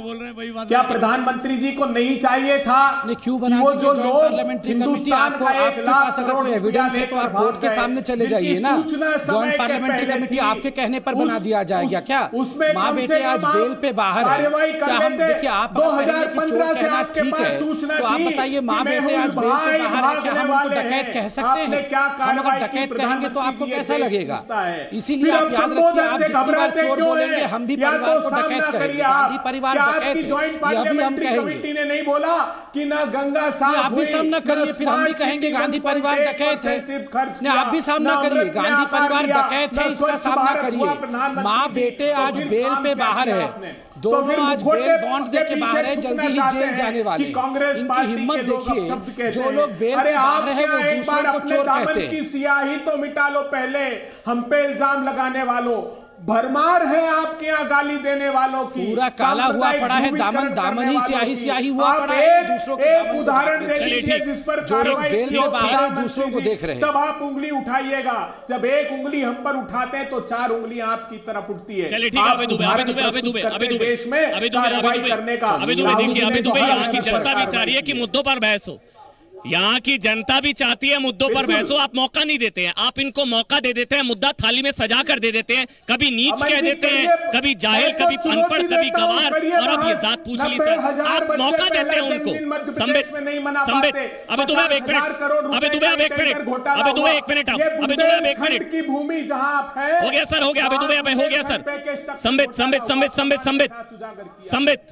पर? क्या प्रधानमंत्री जी को नहीं चाहिए था क्यों बना वो जो लोग हिंदुस्तान का एक लाख करोड़ एविडेंस है तो आप कोर्ट के सामने चले जाइए ना। जॉइंट पार्लियामेंट्री कमेटी आपके कहने पर बना दिया जाएगा क्या? माँ बेटे आज बेल पे बाहर है, क्या हम देखिए आप दो हजार पंद्रह से आपके पास सूचना तो आप बताइए माँ बेटे आज बेल पे बाहर है, क्या हम उनको डकैत कह सकते हैं? हम अगर डकैत कहेंगे तो आपको कैसा लगेगा? इसीलिए आप याद रखिए, आप जितनी बार चोर बोलेंगे हम भी परिवार को डकैत कहेंगे। गांधी परिवार डकैत है, यह भी हम कहेंगे। ने नहीं बोला कि ना गंगा साफ आप भी सामना करिए, फिर हम भी कहेंगे गांधी परिवार डकैत है। आप भी सामना करिए, गांधी परिवार डकैत है, इसका सामना करिए। माँ बेटे आज बेल पे बाहर है, दोनों आज बेल बॉन्ड दे के बाहर है, जल्दी ही जेल जाने वाले। इनकी हिम्मत देखिए, जो लोग बेल पे बाहर है वो दूसरों को चोर कहते हैं। की सियाही तो मिटा लो पहले, हम पे इल्जाम लगाने वालों। भरमार है आपके यहाँ गाली देने वालों की, पूरा काला हुआ पड़ा है, दामन दामन ही स्याही स्याही हुआ पड़ा है। दूसरों के एक उदाहरण दे दीजिए जिस पर जो लोग बेल में बाहर है दूसरों को देख रहे हैं, तब आप उंगली उठाइएगा। जब एक उंगली हम पर उठाते हैं तो चार उंगलियां आपकी तरफ उठती है। चलिए ठीक है, अभी दुबे अभी दुबे अभी दुबे अभी दुबे देश में अभी दुबे कार्रवाई करने का अभी दुबे देखिए, अभी दुबे यहाँ की जनता भी चाह रही है कि मुद्दों पर बहस हो। यहाँ की जनता भी चाहती है मुद्दों पर बहस हो, आप मौका नहीं देते हैं। आप इनको मौका दे देते हैं, मुद्दा थाली में सजा कर दे देते हैं, कभी नीच कह देते हैं, कभी जाहिल, कभी अनपढ़, कभी गवार, और अब ये जात पूछ ली सर। आप मौका देते हैं उनको। संबित संबित अभी दुबे एक मिनट, अभी दुबे एक मिनट, अभी दुबे एक मिनट, अभी दुबे एक मिनट की भूमि जहां आप है। हो गया सर, हो गया, अभी दुबे हो गया सर। संबित संबित संबित संबित संबित संबित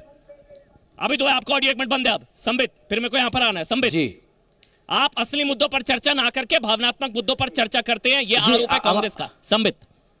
अभी दुबे आपका ऑडियो एक मिनट बंद है। अब संबित फिर मेरे को यहाँ पर आना है। संबित आप असली मुद्दों पर चर्चा ना करके भावनात्मक मुद्दों पर चर्चा करते हैं, यह आरोप है कांग्रेस का। संबित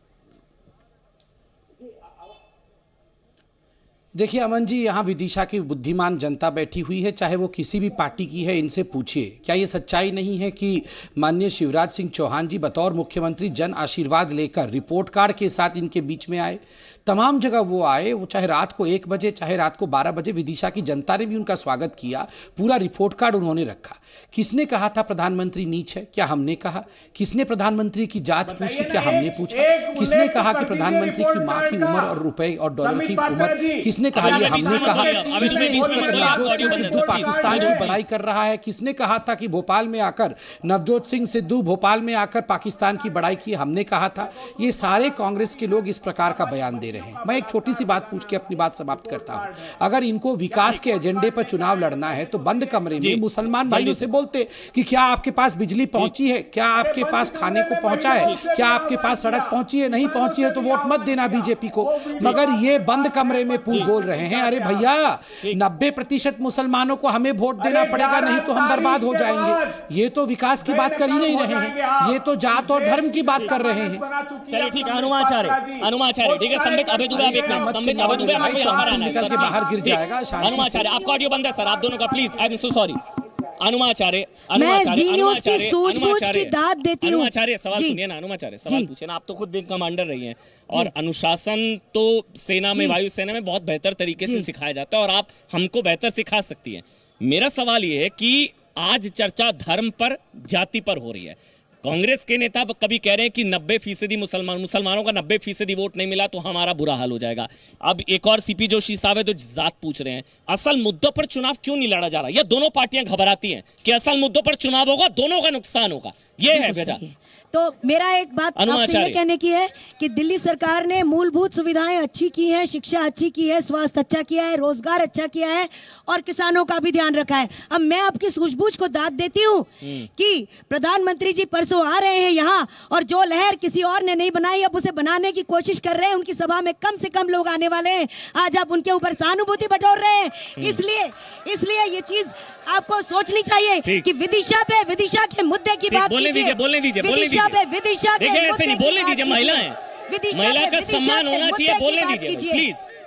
देखिए अमन जी, यहाँ विदिशा की बुद्धिमान जनता बैठी हुई है, चाहे वो किसी भी पार्टी की है, इनसे पूछिए। क्या ये सच्चाई नहीं है कि माननीय शिवराज सिंह चौहान जी बतौर मुख्यमंत्री जन आशीर्वाद लेकर रिपोर्ट कार्ड के साथ इनके बीच में आए? तमाम जगह वो आए, वो चाहे रात को एक बजे चाहे रात को बारह बजे, विदिशा की जनता ने भी उनका स्वागत किया। पूरा रिपोर्ट कार्ड उन्होंने रखा। किसने कहा था प्रधानमंत्री नीच है? क्या हमने कहा? किसने प्रधानमंत्री की जात पूछी? क्या हमने पूछा? किसने कहा कि प्रधानमंत्री की मां की उम्र और रुपए और डॉलर की उम्र किसने कहा? ये हमने कहा। किसने इस पर नवजोत सिंह सिद्धू पाकिस्तान की बड़ाई कर रहा है? किसने कहा था कि भोपाल में आकर नवजोत सिंह सिद्धू भोपाल में आकर पाकिस्तान की बड़ाई की? हमने कहा था। ये सारे कांग्रेस के लोग इस प्रकार का बयान दे रहे हैं। मैं एक छोटी सी बात पूछ के अपनी बात समाप्त करता हूं। अगर इनको विकास के एजेंडे पर चुनाव लड़ना है तो बंद कमरे में मुसलमान भाइयों से बोलते कि क्या आपके पास बिजली पहुंची है, क्या आपके पास खाने को पहुंचा है, क्या आपके पास सड़क पहुंची है? नहीं पहुंची है तो वोट मत देना बीजेपी को। मगर ये बंद कमरे में बोल रहे हैं, अरे भैया नब्बे प्रतिशत मुसलमानों को हमें वोट देना पड़ेगा, नहीं तो हम बर्बाद हो जाएंगे। ये तो विकास की बात कर ही नहीं रहे हैं, ये तो जात और धर्म की बात कर रहे हैं। चलिए ठीक है, अनुमाचार्य अनुमाचार्य ठीक है। संबित अभी दुबे आप एक मिनट, संबित अभी दुबे आपको यहाँ पर आना है सर। बाहर गिर जाएगा अनुमाचार्य, आपका ऑडियो बंद है सर, आप दोनों का please. I am so sorry. अनुमाचार्य मैं जी न्यूज़ की सूझबूझ की दाद देती हूं। अनुमाचार्य सवाल सुनिए ना, अनुमाचार्य सवाल पूछिए ना। आप तो खुद विंग कमांडर रही हैं और अनुशासन तो सेना में, वायु सेना में बहुत बेहतर तरीके से सिखाया जाता है और आप हमको बेहतर सिखा सकती हैं। मेरा सवाल ये है कि आज चर्चा धर्म पर, जाति पर हो रही है। कांग्रेस के नेता कभी कह रहे हैं कि नब्बे फीसदी मुसलमान मुसलमानों का नब्बे फीसदी वोट नहीं मिला तो हमारा बुरा हाल हो जाएगा। अब एक और सीपी जोशी साहब है तो जात पूछ रहे हैं। असल मुद्दों पर चुनाव क्यों नहीं लड़ा जा रहा? ये दोनों पार्टियां घबराती हैं कि असल मुद्दों पर चुनाव होगा, दोनों का नुकसान होगा। ये है वजह। तो मेरा एक बात आपसे ये कहने की है कि दिल्ली सरकार ने मूलभूत सुविधाएं अच्छी की हैं, शिक्षा अच्छी की है, स्वास्थ्य अच्छा किया है, रोजगार अच्छा किया है और किसानों का भी ध्यान रखा है। अब मैं आपकी सूझबूझ को दाद देती हूँ कि प्रधानमंत्री जी परसों आ रहे हैं यहाँ और जो लहर किसी और ने नहीं बनाई अब उसे बनाने की कोशिश कर रहे हैं। उनकी सभा में कम से कम लोग आने वाले हैं। आज आप उनके ऊपर सहानुभूति बटोर रहे हैं। इसलिए इसलिए ये चीज आपको सोचनी चाहिए कि विदिशा पे, विदिशा के मुद्दे की बात बोलने दीजिए, बोलने दीजिए, बोलने दीजिए। पे विदिशा के ऐसे नहीं बोलने दीजिए। महिला है, महिला का सम्मान होना चाहिए। बोलने दीजिए प्लीज।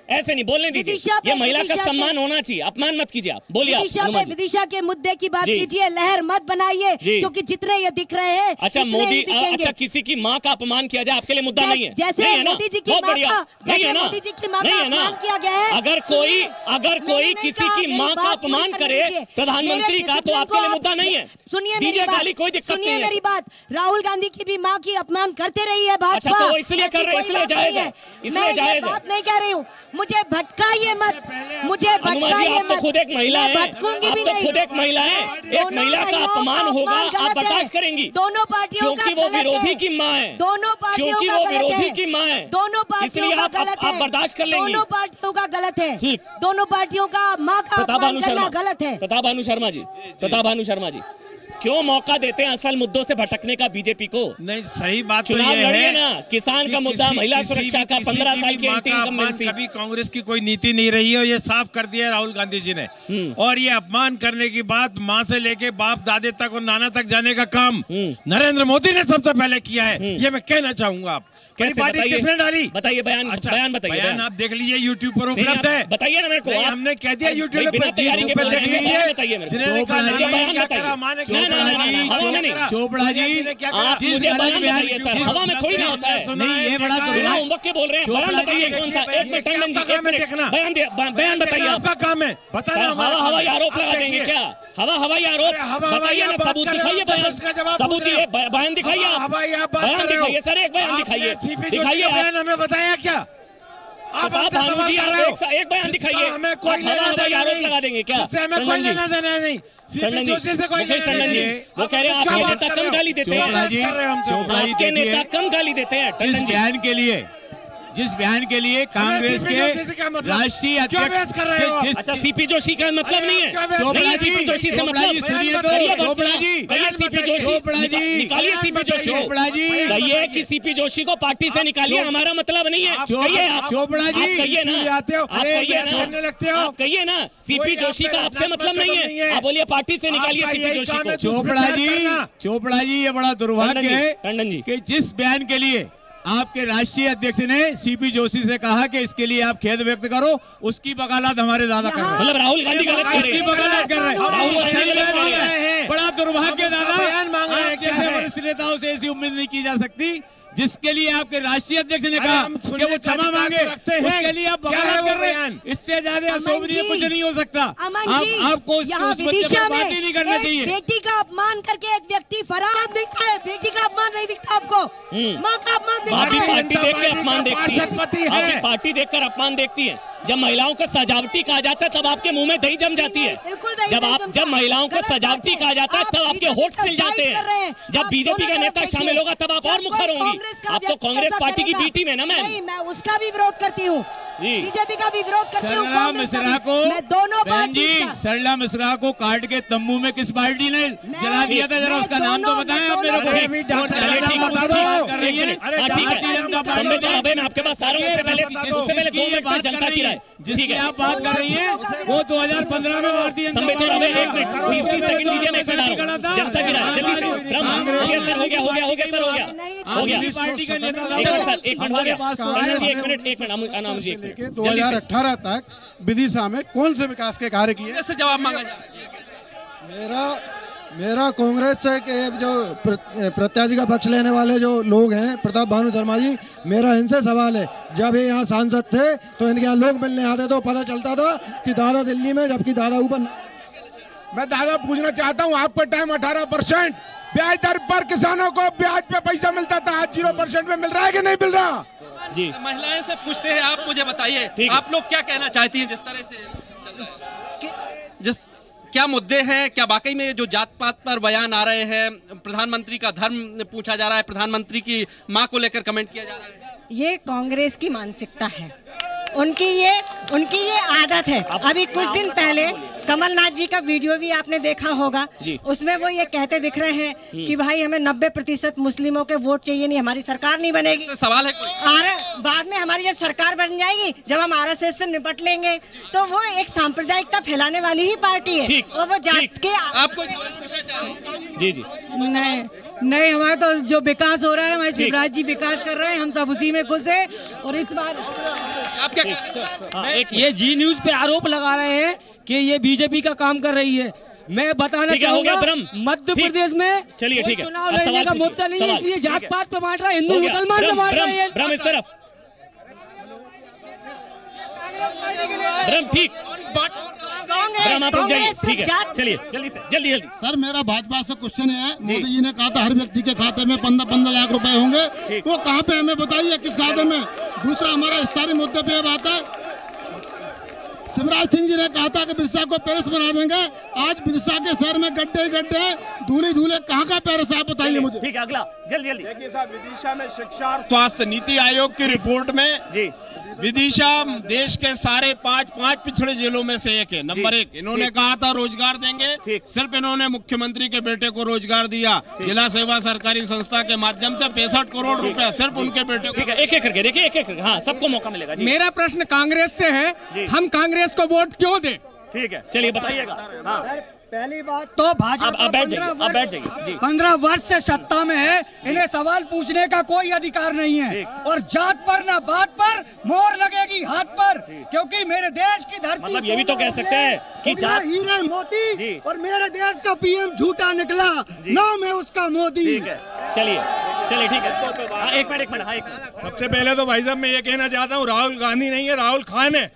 ऐसे नहीं बोलने दीजिए। ये महिला का सम्मान होना चाहिए, अपमान मत कीजिए आप। बोलिए विदिशा पे विदिशा के मुद्दे की बात कीजिए, लहर मत बनाइए, क्योंकि जितने ये दिख रहे हैं। अच्छा मोदी, अच्छा किसी की माँ का अपमान किया जाए आपके लिए मुद्दा नहीं है? जैसे मोदी जी की माँ का, जैसे मोदी जी की माँ का अपमान किया गया है। अगर कोई अगर कोई किसी की माँ का अपमान करे प्रधानमंत्री का, तो आपके लिए मुद्दा नहीं है। सुनिए मेरी बात, कोई दिक्कत नहीं है। सुनिए मेरी बात, राहुल गांधी की भी माँ की अपमान करते रही है भाजपा। अच्छा तो इसलिए कर रहे, इसलिए जायज है, इसलिए जायज है। बात नहीं कह रही हूँ, मुझे भटकाइए मत, मुझे भटकाइए मत। खुद एक महिला है, भटकूंगी भी नहीं। खुद एक महिला है, एक महिला का अपमान होगा आप बर्दाश्त करेंगी? दोनों पार्टियों का क्योंकि वो विरोधी की माँ है, दोनों पार्टियों क्योंकि का वो गलत विरोधी है, की माँ है, दोनों पार्टियों का गलत है, आप बर्दाश्त कर लेंगी? दोनों पार्टियों का गलत है, दोनों पार्टियों का माँ का अपमान करना गलत है। प्रताप भानु शर्मा जी, प्रताप भानु शर्मा जी, क्यों मौका देते हैं असल मुद्दों से भटकने का बीजेपी को? नहीं सही बात चुनाव तो ये लड़िए है ना, किसान का मुद्दा, महिला सुरक्षा का, पंद्रह साल की एंटी इनकम्बेंसी। कभी कांग्रेस की कोई नीति नहीं रही है और ये साफ कर दिया है राहुल गांधी जी ने। और ये अपमान करने की बात माँ से लेके बाप दादे तक और नाना तक जाने का काम नरेंद्र मोदी ने सबसे पहले किया है, ये मैं कहना चाहूंगा। आप कैसे पार्टी किसने डाली? बताइए बयान, अच्छा, बयान बताइए। बयान आप देख लीजिए, यूट्यूब पर उपलब्ध है। बताइए ना मेरे को। हमने कह दिया यूट्यूब पर, बिना तैयारी के देख लीजिए। बताइए मेरे को। जिन्होंने कहा बयान बताइए। चोपड़ा जी, आप मुझे बयान बताइए सर, हवा में थोड़ी ना होता है। नहीं ये बड़ा बिना होमवर्क के बोल रहे हैं। बयान बताइए कौन सा? एक मिनट टंडन जी, एक मिनट बयान बयान बताइए। आपका काम है बताना। हवा हवाई आरोप लगा देंगे क्या? हवा हवाई आरोप बताइए ना, सबूत दिखाइए, बयान सबूत दिए, बयान दिखाइए, बयान दिखाइए सर, एक बयान दिखाइए, दिखाइए बयान हमें बताया क्या? आप भानु जी आप एक बयान दिखाइए। हमें कोई हवा हवाई आरोप लगा देंगे क्या? हमें कोई लेना देना नहीं। मुकेश टंडन जी वो कह रहे हैं आपके नेता कम गाली देते हैं। आपके नेता कम गाली देते हैं। जिस बयान के लिए जिस बयान के लिए कांग्रेस के राष्ट्रीय अध्यक्ष, अच्छा सीपी जोशी का मतलब नहीं है? चोपड़ा सीपी जोशी से मतलब सुनिए तो चोपड़ा जी, सीपी जोशी निकालिए, सीपी जोशी चोपड़ा जी कहिए कि सीपी जोशी को पार्टी से निकालिए, हमारा मतलब नहीं है। कहिए आप, चोपड़ा जी कहिए ना, आप कहिए ना, आप कहिए ना सीपी जोशी का आपसे मतलब नहीं है, आप बोलिए पार्टी से निकालिए सीपी जोशी को। चोपड़ा जी, चोपड़ा जी ये बड़ा दुर्भाग्य है टंडन जी कि जिस बयान के लिए आपके राष्ट्रीय अध्यक्ष ने सीपी जोशी से कहा कि इसके लिए आप खेद व्यक्त करो, उसकी वकालत हमारे दादा कर रहे हैं। मतलब राहुल गांधी गलत कर रहे हैं, वकालत कर रहे हैं। बड़ा दुर्भाग्य दादा, जैसे वरिष्ठ नेताओं से ऐसी उम्मीद नहीं की जा सकती। जिसके लिए आपके राष्ट्रीय अध्यक्ष ने कहा कि वो क्षमा मांगे, उसके लिए आप वकालत कर रहे हैं। इससे ज्यादा अशोभनीय कुछ नहीं हो सकता। आप आपको यहाँ विदिशा में बात ही नहीं करना चाहिए। बेटी का अपमान करके एक व्यक्ति फरार दिखता है, बेटी का अपमान नहीं दिखता आपको, माँ का अपमान दिखता है। पार्टी देख के अपमान देखती है, पार्टी देखकर अपमान देखती है। जब महिलाओं को सजावटी कहा जाता है तब आपके मुंह में दही जम जाती है। जब आप जब महिलाओं को सजावटी कहा जाता है तब आपके होठ सिल जाते हैं। जब बीजेपी का नेता शामिल होगा तब आप और मुखर होंगी। आप तो कांग्रेस पार्टी की बी टीम है ना मैम? मैं उसका भी विरोध करती हूँ, बीजेपी का भी विरोध करती हूँ, सरला मिश्रा को, मैं दोनों पार्टी सरला मिश्रा को काट के तंबू में किस पार्टी ने जला दिया था? जरा उसका नाम तो बताएं आप मेरे को। मैं आपके पास आ रहा हूँ, उससे पहले उससे पहले दो मिनट में जनता की राय जिसकी आप बात कर रही हैं वो दो हज़ार पंद्रह में भारतीय जनता पार्टी सेकंड दीजिए, मैं जनता की राय जल्दी से। सर हो गया हो गया हो गया सर हो गया हो गया पार्टी का नेता एक मिनट हो गया एक मिनट एक मिनट जी दो हज़ार अठारह तक विदिशा में कौन से विकास के कार्य किए? से जवाब मांगा जाए। मेरा मेरा कांग्रेस से के जो प्रत्याशी का पक्ष लेने वाले जो लोग हैं, प्रताप भानु शर्मा जी, मेरा इनसे सवाल है, जब ये यहाँ सांसद थे तो इनके यहाँ लोग मिलने आते तो पता चलता था कि दादा दिल्ली में, जबकि दादा ऊपर। मैं दादा पूछना चाहता हूँ, आपका टाइम अठारह परसेंट ब्याज दर पर किसानों को ब्याज पे पैसा मिलता था, आज जीरो परसेंट में मिल रहा है कि नहीं मिल रहा? जी महिलाएं से पूछते हैं, आप मुझे बताइए आप लोग क्या कहना चाहती हैं जिस तरह से चल रहा है? जिस क्या मुद्दे हैं? क्या वाकई में जो जात पात पर बयान आ रहे हैं, प्रधानमंत्री का धर्म पूछा जा रहा है, प्रधानमंत्री की मां को लेकर कमेंट किया जा रहा है? ये कांग्रेस की मानसिकता है, उनकी ये उनकी ये आदत है। अभी कुछ दिन पहले कमलनाथ जी का वीडियो भी आपने देखा होगा, उसमें वो ये कहते दिख रहे हैं कि भाई हमें नब्बे प्रतिशत मुस्लिमों के वोट चाहिए, नहीं हमारी सरकार नहीं बनेगी। सवाल है कोई? बाद में हमारी जब सरकार बन जाएगी, जब हम आरएसएस से निपट लेंगे, तो वो एक सांप्रदायिकता फैलाने वाली ही पार्टी है और वो जात के। आपको पूछना चाहें? जी जी नहीं नहीं, हमारा तो जो विकास हो रहा है, हमारे शिवराज जी विकास कर रहे हैं, हम सब उसी में खुश हैं। और इस बार आपके ये जी न्यूज पे आरोप लगा रहे हैं कि ये बीजेपी का काम कर रही है। मैं बताना चाहूंगा मध्य प्रदेश में चलिए ठीक है, चुनाव लड़ने का मुद्दा नहीं है, इसलिए जात पात पे बांट रहा है, हिंदू मुसलमान पे बांट रहा है। ब्रह्म इस तरफ, ब्रह्म ठीक, ब्रह्म आप रुक जाइए, ठीक है, चलिए जल्दी से जल्दी जल्दी। सर मेरा भाजपा से क्वेश्चन है, मोदी जी ने कहा था हर व्यक्ति के खाते में पंद्रह पंद्रह लाख रुपए होंगे, वो कहाँ पे हमें बताइए किस खाते में। दूसरा हमारा स्तरीय मुद्दे पे बात है, शिवराज सिंह जी ने कहा था कि बिरसा को पेरिस बना देंगे, आज बिरसा के शहर में गड्ढे गड्ढे धूले धूले, कहाँ का पेरिस आप बताइए मुझे। ठीक है, अगला जल्दी जल्दी। देखिए साहब, विदिशा में शिक्षा और स्वास्थ्य नीति आयोग की रिपोर्ट में जी विदिशा देश के सारे पांच पांच पिछड़े जिलों में से एक है। नंबर एक, इन्होंने कहा था रोजगार देंगे, सिर्फ इन्होंने मुख्यमंत्री के बेटे को रोजगार दिया, जिला सेवा सरकारी संस्था के माध्यम से पैंसठ करोड़ रुपए सिर्फ उनके बेटे को। ठीक है, एक एक करके देखिए, एक एक करके, हाँ सबको मौका मिलेगा जी। मेरा प्रश्न कांग्रेस से है, हम कांग्रेस को वोट क्यों दें? ठीक है, चलिए बताइएगा। हाँ पहली बात तो भाजपा पंद्रह वर्ष से सत्ता में है, इन्हें सवाल पूछने का कोई अधिकार नहीं है, और जात पर ना बात पर मोहर लगेगी हाथ पर, क्योंकि मेरे देश की धरती, मतलब ये भी तो कह सकते हैं कि जात हीरे मोती, और मेरे देश का पीएम झूठा निकला, नाम है उसका मोदी। चलिए चलिए ठीक है, हाँ, एक मिनट एक मिनट हाँ एक मिनट। सबसे पहले तो भाई साहब मैं ये कहना चाहता हूँ, राहुल गांधी नहीं है, राहुल खान है।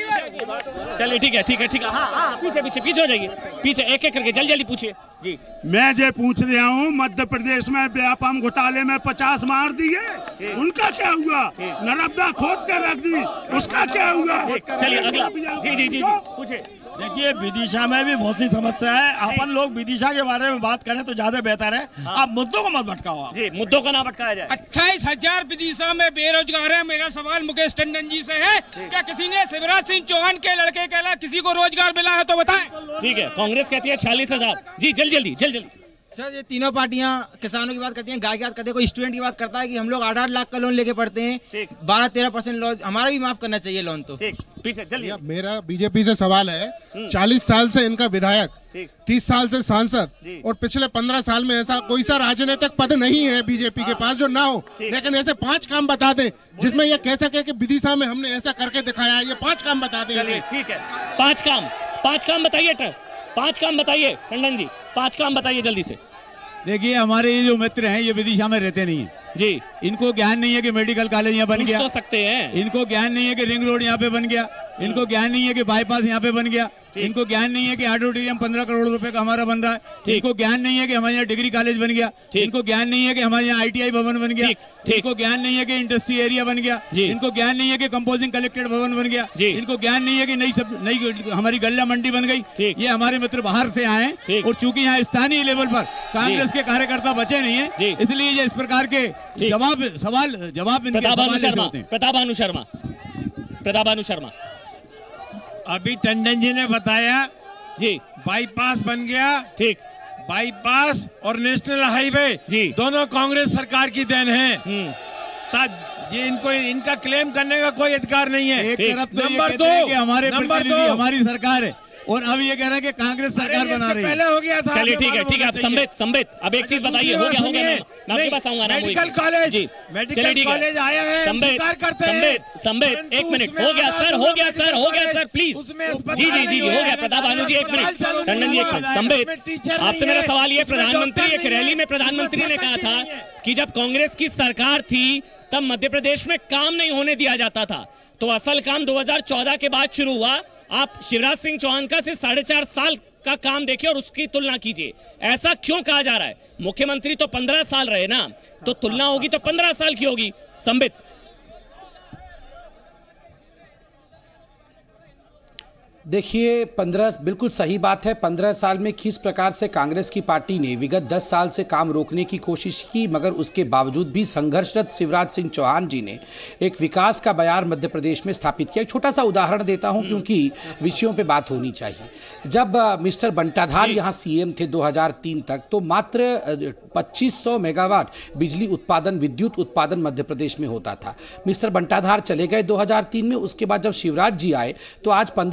चलिए ठीक है ठीक है ठीक है, हाँ हाँ पीछे पीछे पीछे हो जाइए, पीछे एक एक करके जल्दी जल्दी पूछिए जी। मैं जो पूछ रहा हूँ, मध्य प्रदेश में व्यापम घोटाले में पचास मार दिए, उनका क्या हुआ? नर्मदा खोद कर रख दी, उसका क्या हुआ? चलिए अगला जी जी जी पूछे। देखिए विदिशा में भी बहुत सी समस्या है, अपन लोग विदिशा के बारे में बात करें तो ज्यादा बेहतर है, आप मुद्दों को मत भटकाओ आप। जी मुद्दों का ना भटकाया जाए। अट्ठाईस हजार विदिशा में बेरोजगार है। मेरा सवाल मुकेश टंडन जी से है, क्या किसी ने शिवराज सिंह चौहान के लड़के के अलावा किसी को रोजगार मिला है तो बताएं। ठीक है, कांग्रेस कहती है छियालीस हजार जी, जल्दी जल्दी जल्दी जल्दी। सर ये तीनों पार्टियां किसानों की बात करती हैं, गाय की बात करते हैं, कोई स्टूडेंट की बात करता है कि हम लोग आठ आठ लाख का लोन लेके पढ़ते हैं, बारह तेरह परसेंट लोन हमारा भी माफ करना चाहिए लोन। तो पीछे जल्दी। मेरा बीजेपी से सवाल है, चालीस साल से इनका विधायक, तीस साल से सांसद, और पिछले पंद्रह साल में ऐसा कोई सा राजनीतिक पद नहीं है बीजेपी के पास जो ना हो, लेकिन ऐसे पांच काम बता दें जिसमें ये कह सके कि विदिशा में हमने ऐसा करके दिखाया है, ये पांच काम बता दें। चलिए ठीक है, पांच काम पांच काम बताइए, पांच काम बताइए टंडन जी, पांच काम बताइए जल्दी से। देखिए हमारे ये जो मित्र हैं ये विदिशा में रहते नहीं हैं जी, इनको ज्ञान नहीं है कि मेडिकल कॉलेज यहाँ बन गया, तो सकते हैं। इनको ज्ञान नहीं है कि रिंग रोड यहाँ पे बन गया, इनको ज्ञान नहीं है कि बाईपास यहाँ पे बन गया, इनको ज्ञान नहीं है कि ऑडिटोरियम पंद्रह करोड़ रुपए का हमारा बन रहा है, इनको ज्ञान नहीं है कि हमारे यहाँ डिग्री कॉलेज बन गया, इनको ज्ञान नहीं है कि हमारे यहाँ आईटीआई भवन बन गया, इनको ज्ञान नहीं है कि इंडस्ट्री एरिया बन गया, इनको ज्ञान नहीं है कि कंपोजिंग कलेक्टेड भवन बन गया, इनको ज्ञान नहीं है कि नई सब नई हमारी गल्ला मंडी बन गई। ये हमारे मित्र बाहर से आए हैं, और चूंकि यहाँ स्थानीय लेवल पर कांग्रेस के कार्यकर्ता बचे नहीं है, इसलिए ये इस प्रकार के जवाब सवाल जवाब इनके सवाल ऐसे होते हैं। प्रताभानु शर्मा, प्रताभानु शर्मा अभी टंडन जी ने बताया जी, बाईपास बन गया, ठीक, बाईपास और नेशनल हाईवे जी दोनों कांग्रेस सरकार की देन है, ये इनको इनका क्लेम करने का कोई अधिकार नहीं है। एक तरफ तो नंबर दो कि हमारे प्रतिनिधि हमारी सरकार है, और अब ये कह रहा है कि कांग्रेस सरकार बना रही है। पहले हो गया था। चलिए ठीक है ठीक है, आप संबित संबित अब एक चीज बताइए, हो गया हो गया, मैं आपके पास आऊंगा ना। Medical college ji, medical college आया है, संबित संबित संबित एक मिनट, हो गया सर हो गया सर हो गया सर प्लीज, जी जी जी हो गया प्रताभानु जी, एक मिनट टंडन जी एक मिनट। संबित आपसे मेरा सवाल ये, प्रधानमंत्री एक रैली में प्रधानमंत्री ने कहा था कि जब कांग्रेस की सरकार थी तब मध्य प्रदेश में काम नहीं होने दिया जाता था, तो असल काम दो हजार चौदह के बाद शुरू हुआ। आप शिवराज सिंह चौहान का सिर्फ साढ़े चार साल का काम देखिए और उसकी तुलना कीजिए, ऐसा क्यों कहा जा रहा है? मुख्यमंत्री तो पंद्रह साल रहे ना, तो तुलना होगी तो पंद्रह साल की होगी। संबित देखिए, पंद्रह बिल्कुल सही बात है। पंद्रह साल में किस प्रकार से कांग्रेस की पार्टी ने विगत दस साल से काम रोकने की कोशिश की, मगर उसके बावजूद भी संघर्षरत शिवराज सिंह चौहान जी ने एक विकास का बयार मध्य प्रदेश में स्थापित किया। एक छोटा सा उदाहरण देता हूं क्योंकि विषयों पे बात होनी चाहिए। जब मिस्टर बंटाधार यहाँ सीएम थे दो हज़ार तीन तक, तो मात्र पच्चीस सौ मेगावाट बिजली उत्पादन विद्युत उत्पादन मध्य प्रदेश में होता था। मिस्टर बंटाधार चले गए दो हज़ार तीन में, उसके बाद जब शिवराज जी आए तो आज पंद्रह वर्षों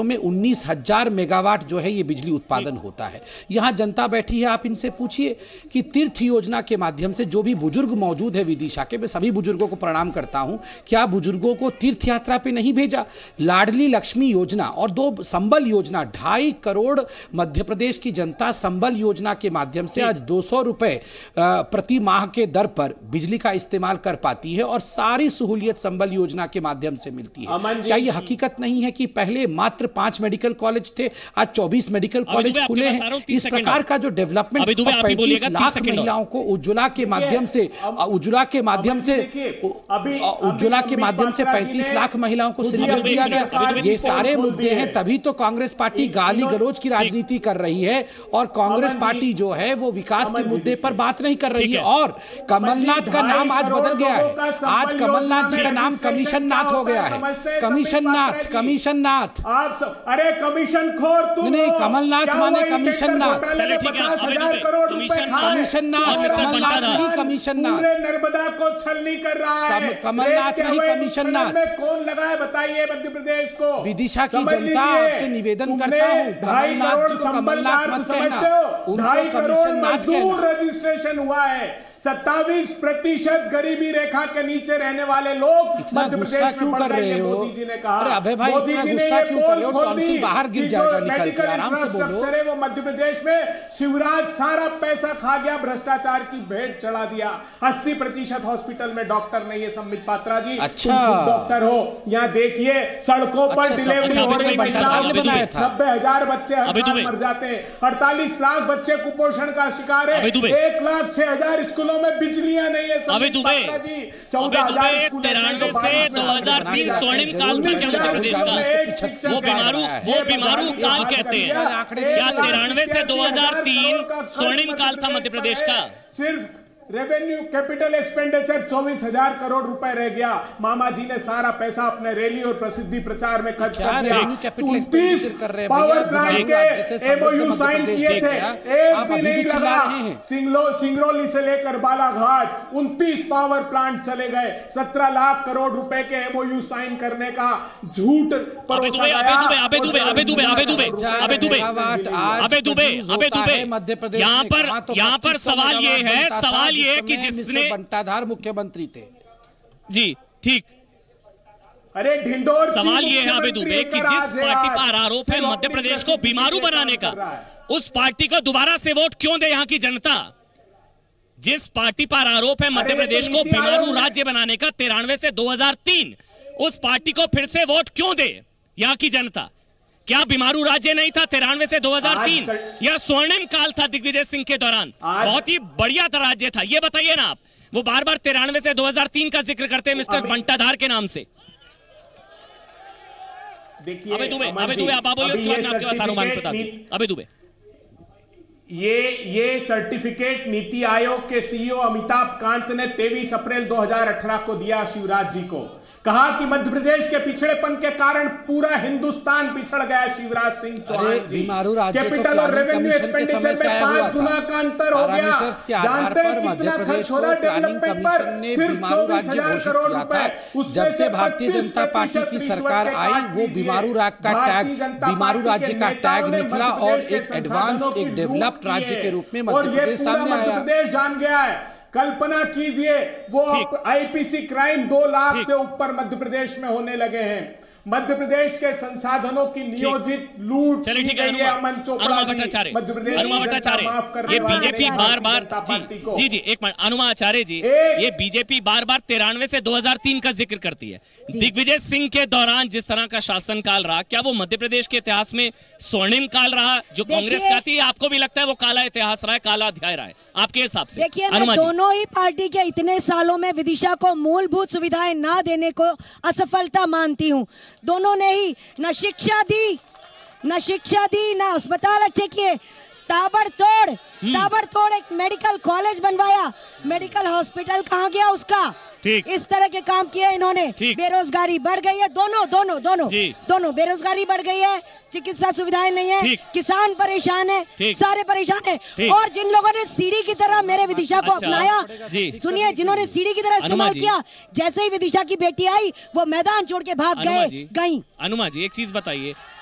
में उन्नीस हजार मेगावाट जो है ये बिजली उत्पादन होता है। यहाँ जनता बैठी है, आप इनसे पूछिए कि तीर्थ योजना के माध्यम से जो भी बुजुर्ग मौजूद है विदिशा के, मैं सभी बुजुर्गों को प्रणाम करता हूँ, क्या बुजुर्गों को तीर्थ यात्रा पे नहीं भेजा? लाडली लक्ष्मी योजना और दो संबल योजना, ढाई करोड़ मध्य प्रदेश की जनता संबल योजना के माध्यम से आज दो सौ रुपए प्रति माह के दर पर बिजली का इस्तेमाल कर पाती है और सारी सहूलियत संबल योजना के माध्यम से मिलती है। क्या यह हकीकत नहीं है कि पहले मात्र पांच मेडिकल कॉलेज थे, आज चौबीस मेडिकल कॉलेज खुले हैं? इस प्रकार का जो डेवलपमेंट पैंतीस लाख महिलाओं को उज्ज्वला के माध्यम से उज्ज्वला के माध्यम से उज्ज्वला के माध्यम से पैंतीस लाख महिलाओं को सिलेंडर दिया गया। ये सारे मुद्दे हैं, तभी तो कांग्रेस पार्टी गाली गलौज की राजनीति कर रही है और कांग्रेस पार्टी जो है वो विकास के मुद्दे पर बात नहीं कर रही है। और कमलनाथ का नाम आज बदल गया है, आज कमलनाथ जी का नाम कमीशन नाथ हो गया है। कमीशन नाथ, कमीशन नाथ, आप सब, अरे कमीशन खोर तुम नहीं, कमलनाथ माने कमीशन नाथ, पचास हजार करोड़ रुपए कमीशन नाथ, कमलनाथ नहीं कमीशन नाथ। पूरे नर्मदा को छलनी कर रहा है कमलनाथ नहीं कमीशन नाथ। कौन लगा है बताइए मध्य प्रदेश को? विदिशा की जनता आपसे निवेदन करता हूँ, कमलनाथ जी को कमलनाथ मत कहना, ढाई करोड़ मजदूर रजिस्ट्रेशन हुआ है। सत्ताईस प्रतिशत गरीबी रेखा के नीचे रहने वाले लोग मध्य प्रदेश में बढ़ रहे हैं। मोदी जी ने कहा, अरे अबे भाई मोदी जी ने गुस्सा क्यों कर रहे हो? खोल टॉन्सिल दी बाहर गिर कि जाएगा, जो निकल के मेडिकल आराम से बोलो। इंफ्रास्ट्रक्चर है वो मध्य प्रदेश में शिवराज सारा पैसा खा गया, भ्रष्टाचार की भेंट चढ़ा दिया। अस्सी प्रतिशत हॉस्पिटल में डॉक्टर नहीं है। संबित पात्रा जी, अच्छा डॉक्टर हो, यहाँ देखिए सड़कों पर अच्छा, डिलीवरी हो रही महिलाओं, था नब्बे हजार बच्चे हर साल मर जाते हैं, अड़तालीस लाख बच्चे कुपोषण का शिकार है, एक लाख छह हजार स्कूलों में बिजलियां नहीं है। चौदह हजार तिरानवे से दो हजार तीन स्वर्णिम काल था क्या मध्य प्रदेश का? वो बीमारू वो बीमारू काल कहते हैं क्या? तिरानवे से दो हजार तीन स्वर्णिम काल था मध्य प्रदेश का। सिर्फ रेवेन्यू कैपिटल एक्सपेंडिचर चौबीस हजार करोड़ रुपए रह गया। मामा जी ने सारा पैसा अपने रैली और प्रसिद्धि प्रचार में खर्च कर दिया। उनतीस पावर प्लांट के एमओयू साइन किए थे, एक भी नहीं लगा। सिंगरौली से लेकर बालाघाट उनतीस पावर प्लांट चले गए। सत्रह लाख करोड़ रुपए के एमओयू साइन करने का झूठ परोसा गया। अबे दुबे अबे दुबे अबे दुबे अबे दुबे अबे दुबे अबे दुबे यहाँ पर यहाँ पर सवाल ये है, सवाल ये कि जिसने बंटाधार मुख्यमंत्री थे जी, ठीक, अरे ढिंडोर सवाल ये है अबे दुबे कि जिस पार्टी पर आरोप है मध्य प्रदेश को बीमारू बनाने का, उस पार्टी को दोबारा से वोट क्यों दे यहाँ की जनता? जिस पार्टी पर आरोप है मध्य प्रदेश को बीमारू राज्य बनाने का तिरानवे से दो हजार तीन, उस पार्टी को फिर से वोट क्यों दे यहाँ की जनता? क्या बीमारू राज्य नहीं था तिरानवे से दो हजार तीन? यह स्वर्णिम काल था दिग्विजय सिंह के दौरान, बहुत ही बढ़िया राज्य था। ये बताइए ना आप, वो बार बार तिरानवे से दो हजार तीन का जिक्र करते हैं मिस्टर बंटाधार के नाम से। देखिए अबे दुबे अबे दुबे आप बोलिए, उसके बाद मैं आपके पास अनुमान प्रताप जी। अबे दुबे, ये ये सर्टिफिकेट नीति आयोग के सीईओ अमिताभ कांत ने तेईस अप्रैल दो हजार अठारह को दिया शिवराज जी को। कहा कि मध्य प्रदेश के पिछड़ेपन के कारण पूरा हिंदुस्तान पिछड़ गया। शिवराज सिंह चौहान जी, कैपिटल और रेवेन्यू एक्सपेंडिचर में पांच गुना का अंतर हो गया। जानते हैं कितना खर्च हो रहा है डेवलपमेंट पर? सिर्फ चौबीस हजार करोड़ रुपए। जब से भारतीय जनता पार्टी की सरकार आई, वो बीमारू राज्य का टैग, बीमारू राज्य का टैग निकला और एक एडवांस, एक डेवलप्ड राज्य के रूप में मध्य प्रदेश सामने आया। मध्य प्रदेश जान गया है। कल्पना कीजिए, वो आईपीसी क्राइम दो लाख से ऊपर मध्य प्रदेश में होने लगे हैं। मध्य प्रदेश के संसाधनों की नियोजित लूट की गई है। अमन चोपड़ा जी, मध्य प्रदेश माफ कर, ये बीजेपी बार बार जी जी जी एक मिनट अनुमा आचार्य जी, ये बीजेपी बार बार तिरानवे से दो हजार तीन का जिक्र करती है। दिग्विजय सिंह के दौरान जिस तरह का शासनकाल रहा, क्या वो मध्य प्रदेश के इतिहास में स्वर्णिम काल रहा जो कांग्रेस का थी? आपको भी लगता है वो काला इतिहास रहा है, काला अध्याय रहा है आपके हिसाब से? देखिए, मैं दोनों ही पार्टी के इतने सालों में विदिशा को मूलभूत सुविधाएं ना देने को असफलता मानती हूँ। दोनों ने ही न शिक्षा दी न शिक्षा दी न अस्पताल अच्छे किए। ताबड़तोड़ ताबड़तोड़ एक मेडिकल कॉलेज बनवाया, मेडिकल हॉस्पिटल कहाँ गया उसका? इस तरह के काम किए इन्होंने। बेरोजगारी बढ़ गई है, दोनों दोनों दोनों दोनों बेरोजगारी बढ़ गई है, चिकित्सा सुविधाएं नहीं है, किसान परेशान है, सारे परेशान है। और जिन लोगों ने सीढ़ी की तरह मेरे विदिशा को अच्छा, अपनाया, सुनिए, जिन्होंने सीढ़ी की तरह इस्तेमाल किया, जैसे ही विदिशा की बेटी आई वो मैदान छोड़ के भाग गए गई। अनुमा जी एक चीज बताइए,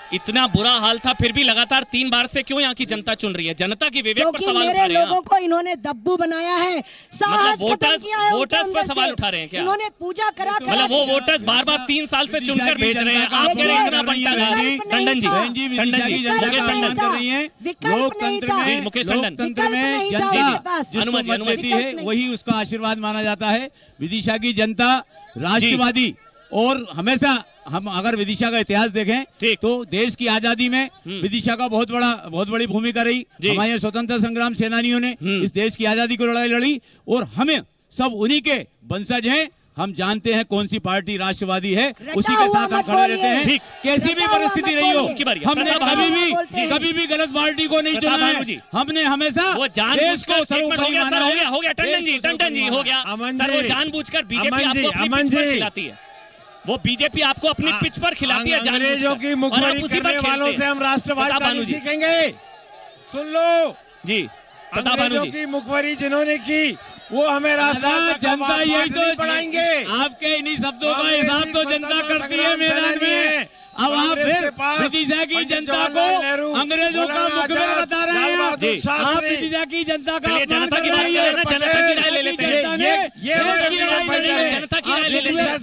इतना बुरा हाल था, फिर भी लगातार तीन बार से क्यों यहाँ की जनता चुन रही है? जनता की विवेक पर सवाल उठा रहे हैं। मेरे लोगों को इन्होंने दब्बू बनाया है, मतलब वोटर्स वोटर्स पर सवाल उठा रहे हैं क्या? इन्होंने पूजा करा करा मतलब वो वोटर्स बार बार तीन साल से चुनकर भेज रहे हैं। आप कह रहे हैं इतना बंटा है। टंडन जी, टंडन जी, मुकेश टंडन कर रही है। लोकतंत्र में, मुकेश टंडन, लोकतंत्र में जनता जिसको मत देती है वही उसका आशीर्वाद माना जाता है। विदिशा की जनता राष्ट्रवादी, और हमेशा हम अगर विदिशा का इतिहास देखें तो देश की आजादी में विदिशा का बहुत बड़ा बहुत बड़ी भूमिका रही। हमारे स्वतंत्र संग्राम सेनानियों ने इस देश की आजादी को लड़ाई लड़ी, और हमें सब उन्हीं के वंशज हैं। हम जानते हैं कौन सी पार्टी राष्ट्रवादी है, उसी के साथ हम खड़े रहते हैं। कैसी भी परिस्थिति रही हो, हमने कभी भी कभी भी गलत पार्टी को नहीं चुना है। हमने हमेशा देश को सर्वोपरि माना है। हो गया टंडन जी, टंडन जी हो गया सर। वो जानबूझकर बीजेपी आपको अपनी पिच पर खिलाती है। वो बीजेपी आपको अपनी पिच पर खिलाती है अंग्रेजों की मुखबरी करने वालों से हम राष्ट्रवाद सीखेंगे। सुन लो जी, अंग्रेजों की मुखबरी जिन्होंने की वो हमें राष्ट्रवाद जनता यही तो पढ़ाएंगे। आपके इन्हीं शब्दों का हिसाब तो जनता करती है मैदान में। अब आप फिर विदिशा की जनता को अंग्रेजों का मुखबिर बता रहे हैं। आप विदिशा की जनता का जनता की राय है ना, जनता की राय ले लेते हैं। ये जनता की राय ले लेते हैं।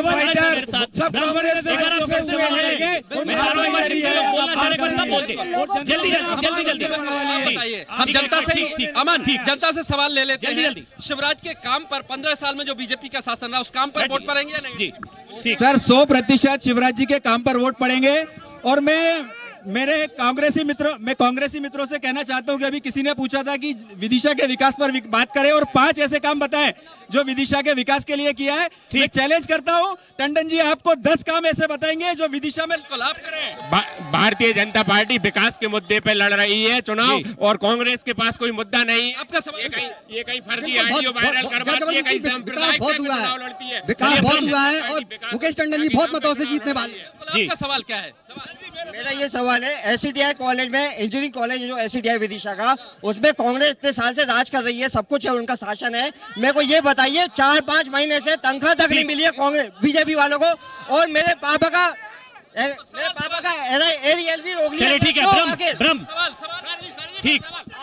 जल्दी जल्दी जल्दी जल्दी हम जनता से अमन जनता से सवाल ले लेते हैं। शिवराज के काम पर पंद्रह साल में जो बीजेपी का शासन रहा, उस काम पर वोट पड़ेंगे या नहीं? जी सर, सौ प्रतिशत शिवराज जी के काम पर वोट पड़ेंगे। और मैं मेरे कांग्रेसी मित्रों मैं कांग्रेसी मित्रों से कहना चाहता हूं कि अभी किसी ने पूछा था कि विदिशा के विकास पर बात करें और पांच ऐसे काम बताएं जो विदिशा के विकास के लिए किया है। मैं चैलेंज करता हूं, टंडन जी आपको दस काम ऐसे बताएंगे जो विदिशा में लाभ करें। भारतीय जनता पार्टी विकास के मुद्दे पर लड़ रही है चुनाव, और कांग्रेस के पास कोई मुद्दा नहीं। आपका सवाल ये कहीं ये कहीं फर्जी ऑडियो वायरल करवाती है, कहीं सांप्रदायिक चुनाव लड़ती है। विकास बहुत हुआ है और मुकेश टंडन जी बहुत मतों से जीतने वाले हैं। आपका सवाल क्या है? मेरा ये सवाल है, एससीडीआई कॉलेज में, इंजीनियरिंग कॉलेज जो एससीडीआई विदिशा का, उसमें कांग्रेस इतने साल से राज कर रही है, सब कुछ है, उनका शासन है। मेरे को ये बताइए, चार पांच महीने से तनख्वाह तक नहीं मिली है कांग्रेस बीजेपी वालों को, और मेरे पापा का मेरे पापा का एरियल भी रोक लिया। चलिए ठीक है, ब्रह्म ब्रह्म ठीक।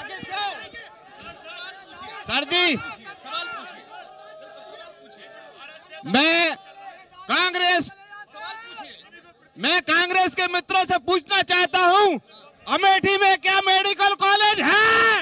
सरदी, मैं कांग्रेस मैं कांग्रेस के मित्रों से पूछना चाहता हूं, अमेठी में क्या मेडिकल कॉलेज है?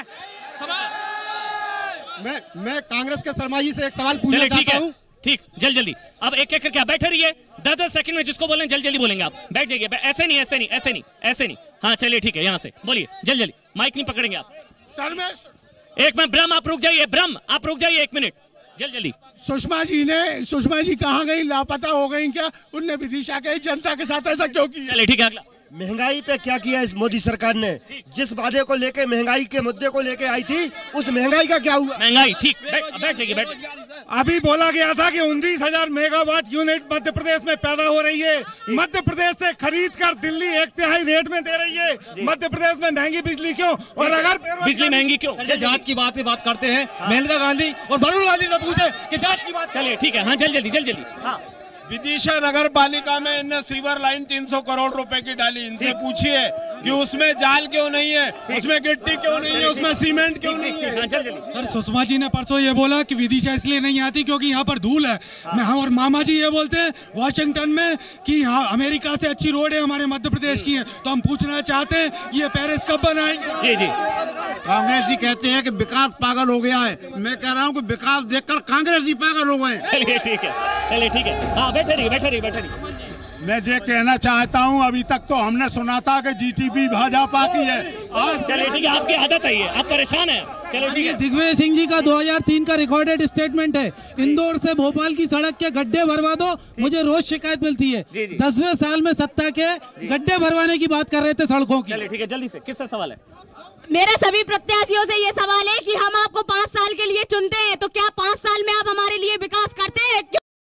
मैं मैं कांग्रेस के शर्मा जी से एक सवाल पूछना चाहता हूं। ठीक, जल्दी जल्दी, अब एक एक करके आप बैठे रहिए, दस दस सेकंड में जिसको बोलें जल्दी जल्दी बोलेंगे आप। बैठ जाइए, ऐसे नहीं ऐसे नहीं ऐसे नहीं ऐसे नहीं हाँ चलिए ठीक है, यहाँ से बोलिए जल्दी जल्दी, माइक नहीं पकड़ेंगे आप। सर मैं एक मिनट, ब्रह्म आप रुक जाइए, ब्रह्म आप रुक जाइए एक मिनट, जल्दी जल्दी। सुषमा जी ने सुषमा जी कहाँ गई, लापता हो गई क्या? उनने विदिशा के जनता के साथ ऐसा क्यों किया? चलिए ठीक है, अगला। महंगाई पे क्या किया इस मोदी सरकार ने? जिस वादे को लेके, महंगाई के मुद्दे को लेके आई थी, उस महंगाई का क्या हुआ? महंगाई ठीक, बैठ जाइए बैठ। अभी बोला गया था कि उन्नीस हजार मेगावाट यूनिट मध्य प्रदेश में पैदा हो रही है। मध्य प्रदेश से खरीद कर दिल्ली एक तिहाई रेट में दे रही है। मध्य प्रदेश में महंगी बिजली क्यों? और अगर बिजली महंगी क्यों? जात की बात बात करते हैं, मेनका गांधी और वरुण गांधी से पूछे कि जात की बात। चलिए ठीक है, हाँ जल्दी जल्दी जल्दी जल्दी। हाँ, विदिशा नगर पालिका में इनने सीवर लाइन तीन सौ करोड़ रुपए की डाली। इनसे पूछिए कि उसमें जाल क्यों नहीं है, उसमें गिट्टी क्यों नहीं है, उसमें सीमेंट क्यों नहीं है? सर, सुषमा जी ने परसों ये बोला कि विदिशा इसलिए नहीं आती क्योंकि यहाँ पर धूल है। मैं और मामा जी ये बोलते हैं वाशिंगटन में कि यहाँ अमेरिका से अच्छी रोड है हमारे मध्य प्रदेश की है। तो हम पूछना चाहते हैं ये पेरिस कब बनाएंगे? जी जी। कांग्रेस जी कहते हैं कि विकास पागल हो गया है, मैं कह रहा हूँ कि विकास देखकर कांग्रेस जी पागल हो गए। चलिए ठीक है, चलिए ठीक है, हाँ बैठे रहिए बैठे रहिए बैठे रहिए। मैं ये कहना चाहता हूं, अभी तक तो हमने सुना था कि जीटीपी भाजपा की है। आज चलिए ठीक है, आपकी आदत है ये, आप परेशान हैं। चलो ठीक है। दिग्विजय सिंह जी का दो हज़ार तीन का रिकॉर्डेड स्टेटमेंट है, इंदौर से भोपाल की सड़क के गड्ढे भरवा दो, मुझे रोज शिकायत मिलती है। दसवें साल में सत्ता के गड्ढे भरवाने की बात कर रहे थे सड़कों की। चलिए ठीक है, जल्दी से किससे सवाल है? मेरा सभी प्रत्याशियों से ये सवाल है कि हम आपको पाँच साल के लिए चुनते हैं, तो क्या पाँच साल में आप हमारे लिए विकास करते हैं?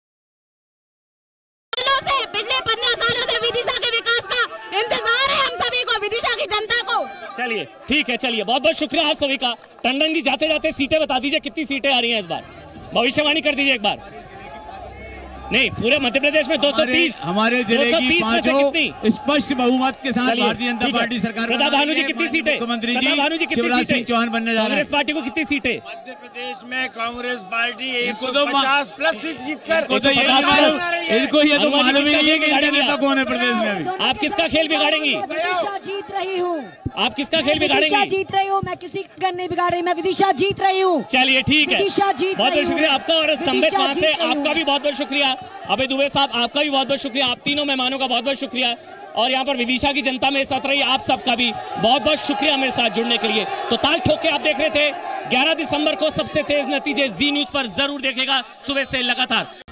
से पिछले पंद्रह सालों से विदिशा के विकास का इंतजार है हम सभी को, विदिशा की जनता को। चलिए ठीक है, चलिए बहुत बहुत शुक्रिया आप सभी का। टंडन जी जाते जाते सीटें बता दीजिए, कितनी सीटें आ रही हैं इस बार, भविष्यवाणी कर दीजिए एक बार। नहीं, पूरे मध्य प्रदेश में दो सौ तीस हमारे जिले की पांचों स्पष्ट बहुमत के साथ भारतीय जनता पार्टी सरकार प्रताप भानु जी कितनी सीटें? मुख्यमंत्री जी भानु जी कितनी शिवराज सिंह सीटें? चौहान बनने जा रहे हैं। कांग्रेस पार्टी को कितनी सीटें? मध्य प्रदेश में कांग्रेस पार्टी एक इनको सौ तो पचास प्लस सीट जीतकर इनको तो ये नहीं मालूम इनको ये तो मालूम ही नहीं है कि इनका नेता कौन है प्रदेश में अभी। आप किसका खेल बिगाड़ेंगी? विदिशा जीत रही हूँ। आप किसका खेल विदिशा बिगाड़ेंगी? जीत रही हूँ, मैं किसी का घर नहीं बिगाड़ रही, मैं विदिशा जीत रही हूँ। चलिए ठीक है, विदिशा जीत बहुत बहुत रही हूँ। शुक्रिया आपका। और संबित विदिशा वहां से जीत रही हूँ। आपका भी बहुत बहुत शुक्रिया। अभय दुबे साहब आपका भी बहुत बहुत शुक्रिया। आप तीनों मेहमानों का बहुत बहुत शुक्रिया। और यहाँ पर विदिशा की जनता मेरे साथ रही, आप सबका भी बहुत बहुत शुक्रिया मेरे साथ जुड़ने के लिए। तो ताल ठोक के आप देख रहे थे। ग्यारह दिसंबर को सबसे तेज नतीजे जी न्यूज पर जरूर देखेगा सुबह से लगातार।